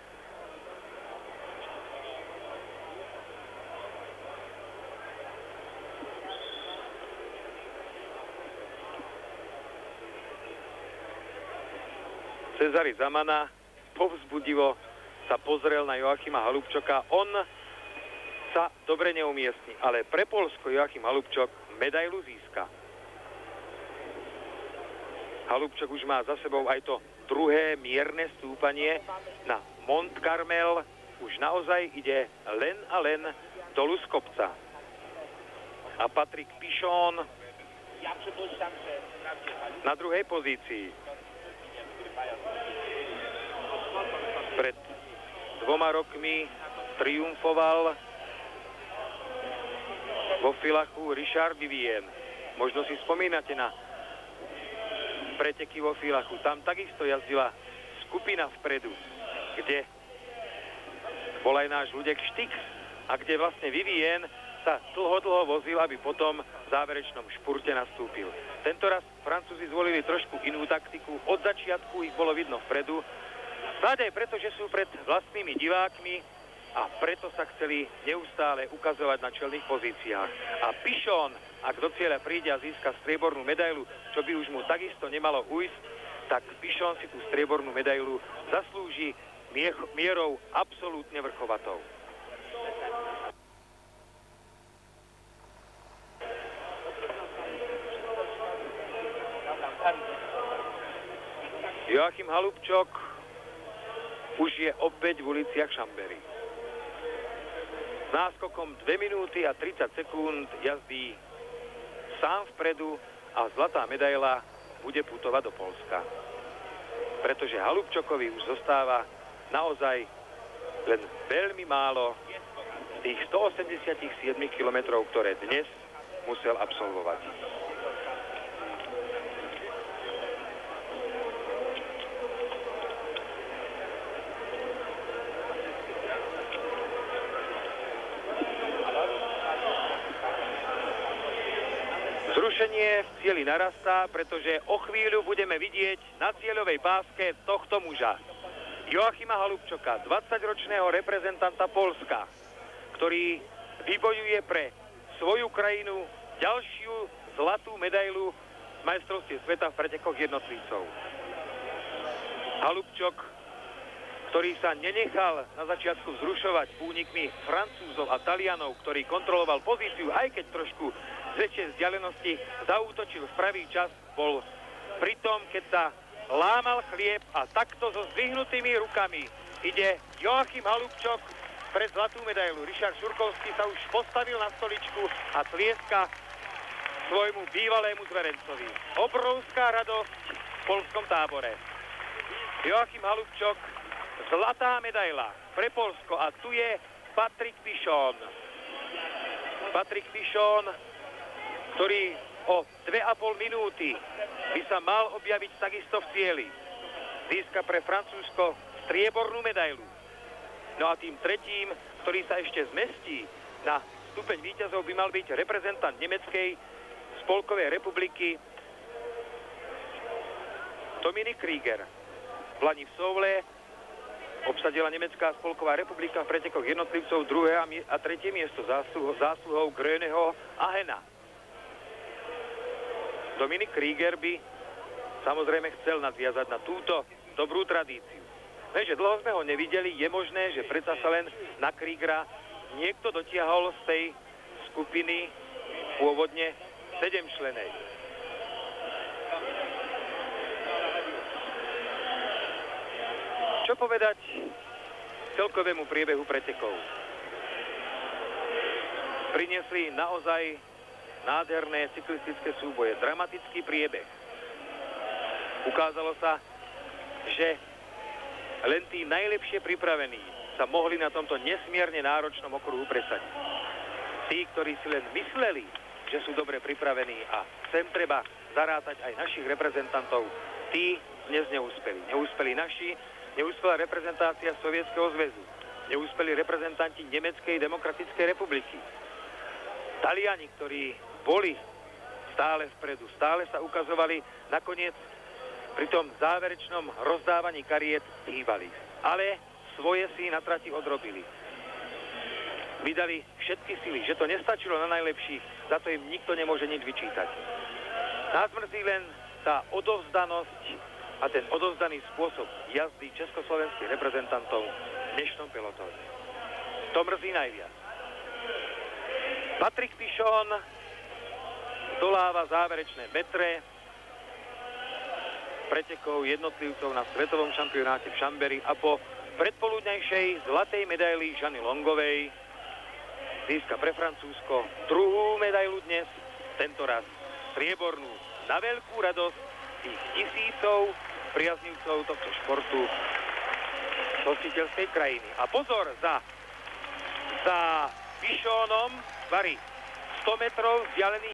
Cezary Zamana povzbudivo sa pozrel na Joachima Halúbčoka. On sa dobre neumiestni, ale pre Poľsko Joachim Halúbčok medailu získa. Halúbčok už má za sebou aj to druhé mierne stúpanie na Mont Carmel. Už naozaj ide len a len dolu z kopca. A Patrik Pichon na druhej pozícii. Pred 2 rokmi triumfoval vo Villachu Richard Vivien. Možno si spomínate na preteky vo Villachu. Tam takisto jazdila skupina vpredu, kde bol aj náš Ľudek Štix a kde vlastne Vivien sa dlho vozil, aby potom v záverečnom špurte nastúpil. Tentoraz Francúzi zvolili trošku inú taktiku. Od začiatku ich bolo vidno vpredu. Snáď aj preto, že sú pred vlastnými divákmi, a preto sa chceli neustále ukazovať na čelných pozíciách. A Pichon, ak do cieľa príde a získa striebornú medailu, čo by už mu takisto nemalo ujsť, tak Pichon si tú striebornú medailu zaslúži mierou absolútne vrchovatou. Joachim Halubčok už je opäť v uliciach Chambéry. S náskokom 2 minúty a 30 sekúnd jazdí sám vpredu a zlatá medaila bude putovať do Poľska. Pretože Halubčokovi už zostáva naozaj len veľmi málo tých 187 kilometrov, ktoré dnes musel absolvovať. Zrušenie v cieli narastá, pretože o chvíľu budeme vidieť na cieľovej páske tohto muža. Joachima Halubčoka, 20-ročného reprezentanta Poľska, ktorý vybojuje pre svoju krajinu ďalšiu zlatú medailu z majstrovstiev sveta v pretekoch jednotlivcov. Halubčok, ktorý sa nenechal na začiatku vzrušovať únikmi Francúzov a Talianov, ktorý kontroloval pozíciu, aj keď trošku z väčšej vzdialenosti zaútočil v pravý čas, bol pritom, keď sa lámal chlieb a takto so zdvihnutými rukami ide Joachim Halubčok pred zlatú medailu. Richard Šurkovský sa už postavil na stoličku a tlieska svojmu bývalému zverencovi. Obrovská radosť v poľskom tábore. Joachim Halubčok, zlatá medaila pre Poľsko a tu je Patrik Pichon. Patrik Pichon, ktorý o 2,5 minúty by sa mal objaviť takisto v cieli. Získa pre Francúzsko striebornú medailu. No a tým tretím, ktorý sa ešte zmestí na stupeň víťazov, by mal byť reprezentant Nemeckej spolkovej republiky Dominik Krieger. V lani v Soule obsadila Nemecká spolková republika v pretekoch jednotlivcov 2. a 3. miesto zásluhou Gröneho a Hena. Dominik Krieger by samozrejme chcel nadviazať na túto dobrú tradíciu. Že dlho sme ho nevideli, je možné, že predsa sa len na Kriegera niekto dotiahol z tej skupiny pôvodne 7-členej. Čo povedať celkovému priebehu pretekov? Priniesli naozaj nádherné cyklistické súboje, dramatický priebeh. Ukázalo sa, že len tí najlepšie pripravení sa mohli na tomto nesmierne náročnom okruhu presadiť. Tí, ktorí si len mysleli, že sú dobre pripravení a sem treba zarátať aj našich reprezentantov, tí dnes neúspeli. Neúspeli naši, neúspela reprezentácia Sovietskeho zväzu, neúspeli reprezentanti Nemeckej demokratickej republiky. Taliani, ktorí boli stále vpredu, stále sa ukazovali, nakoniec pri tom záverečnom rozdávaní kariet hýbali. Ale svoje si na trati odrobili. Vydali všetky sily, že to nestačilo na najlepších, za to im nikto nemôže nič vyčítať. Nás mrzí len tá odovzdanosť a ten odovzdaný spôsob jazdy československých reprezentantov v dnešnom pelotóne. To mrzí najviac. Patrik Pichon doláva záverečné metre pretekov jednotlivcov na svetovom šampionáte v Chambéry a po predpoludňajšej zlatej medaili Žany Longovej získa pre Francúzsko druhú medailu dnes, tento raz striebornú, na veľkú radosť tých tisícov priaznivcov tohto športu z hostiteľskej krajiny. A pozor, za Pichonom, Vary, 100 metrov vzdialený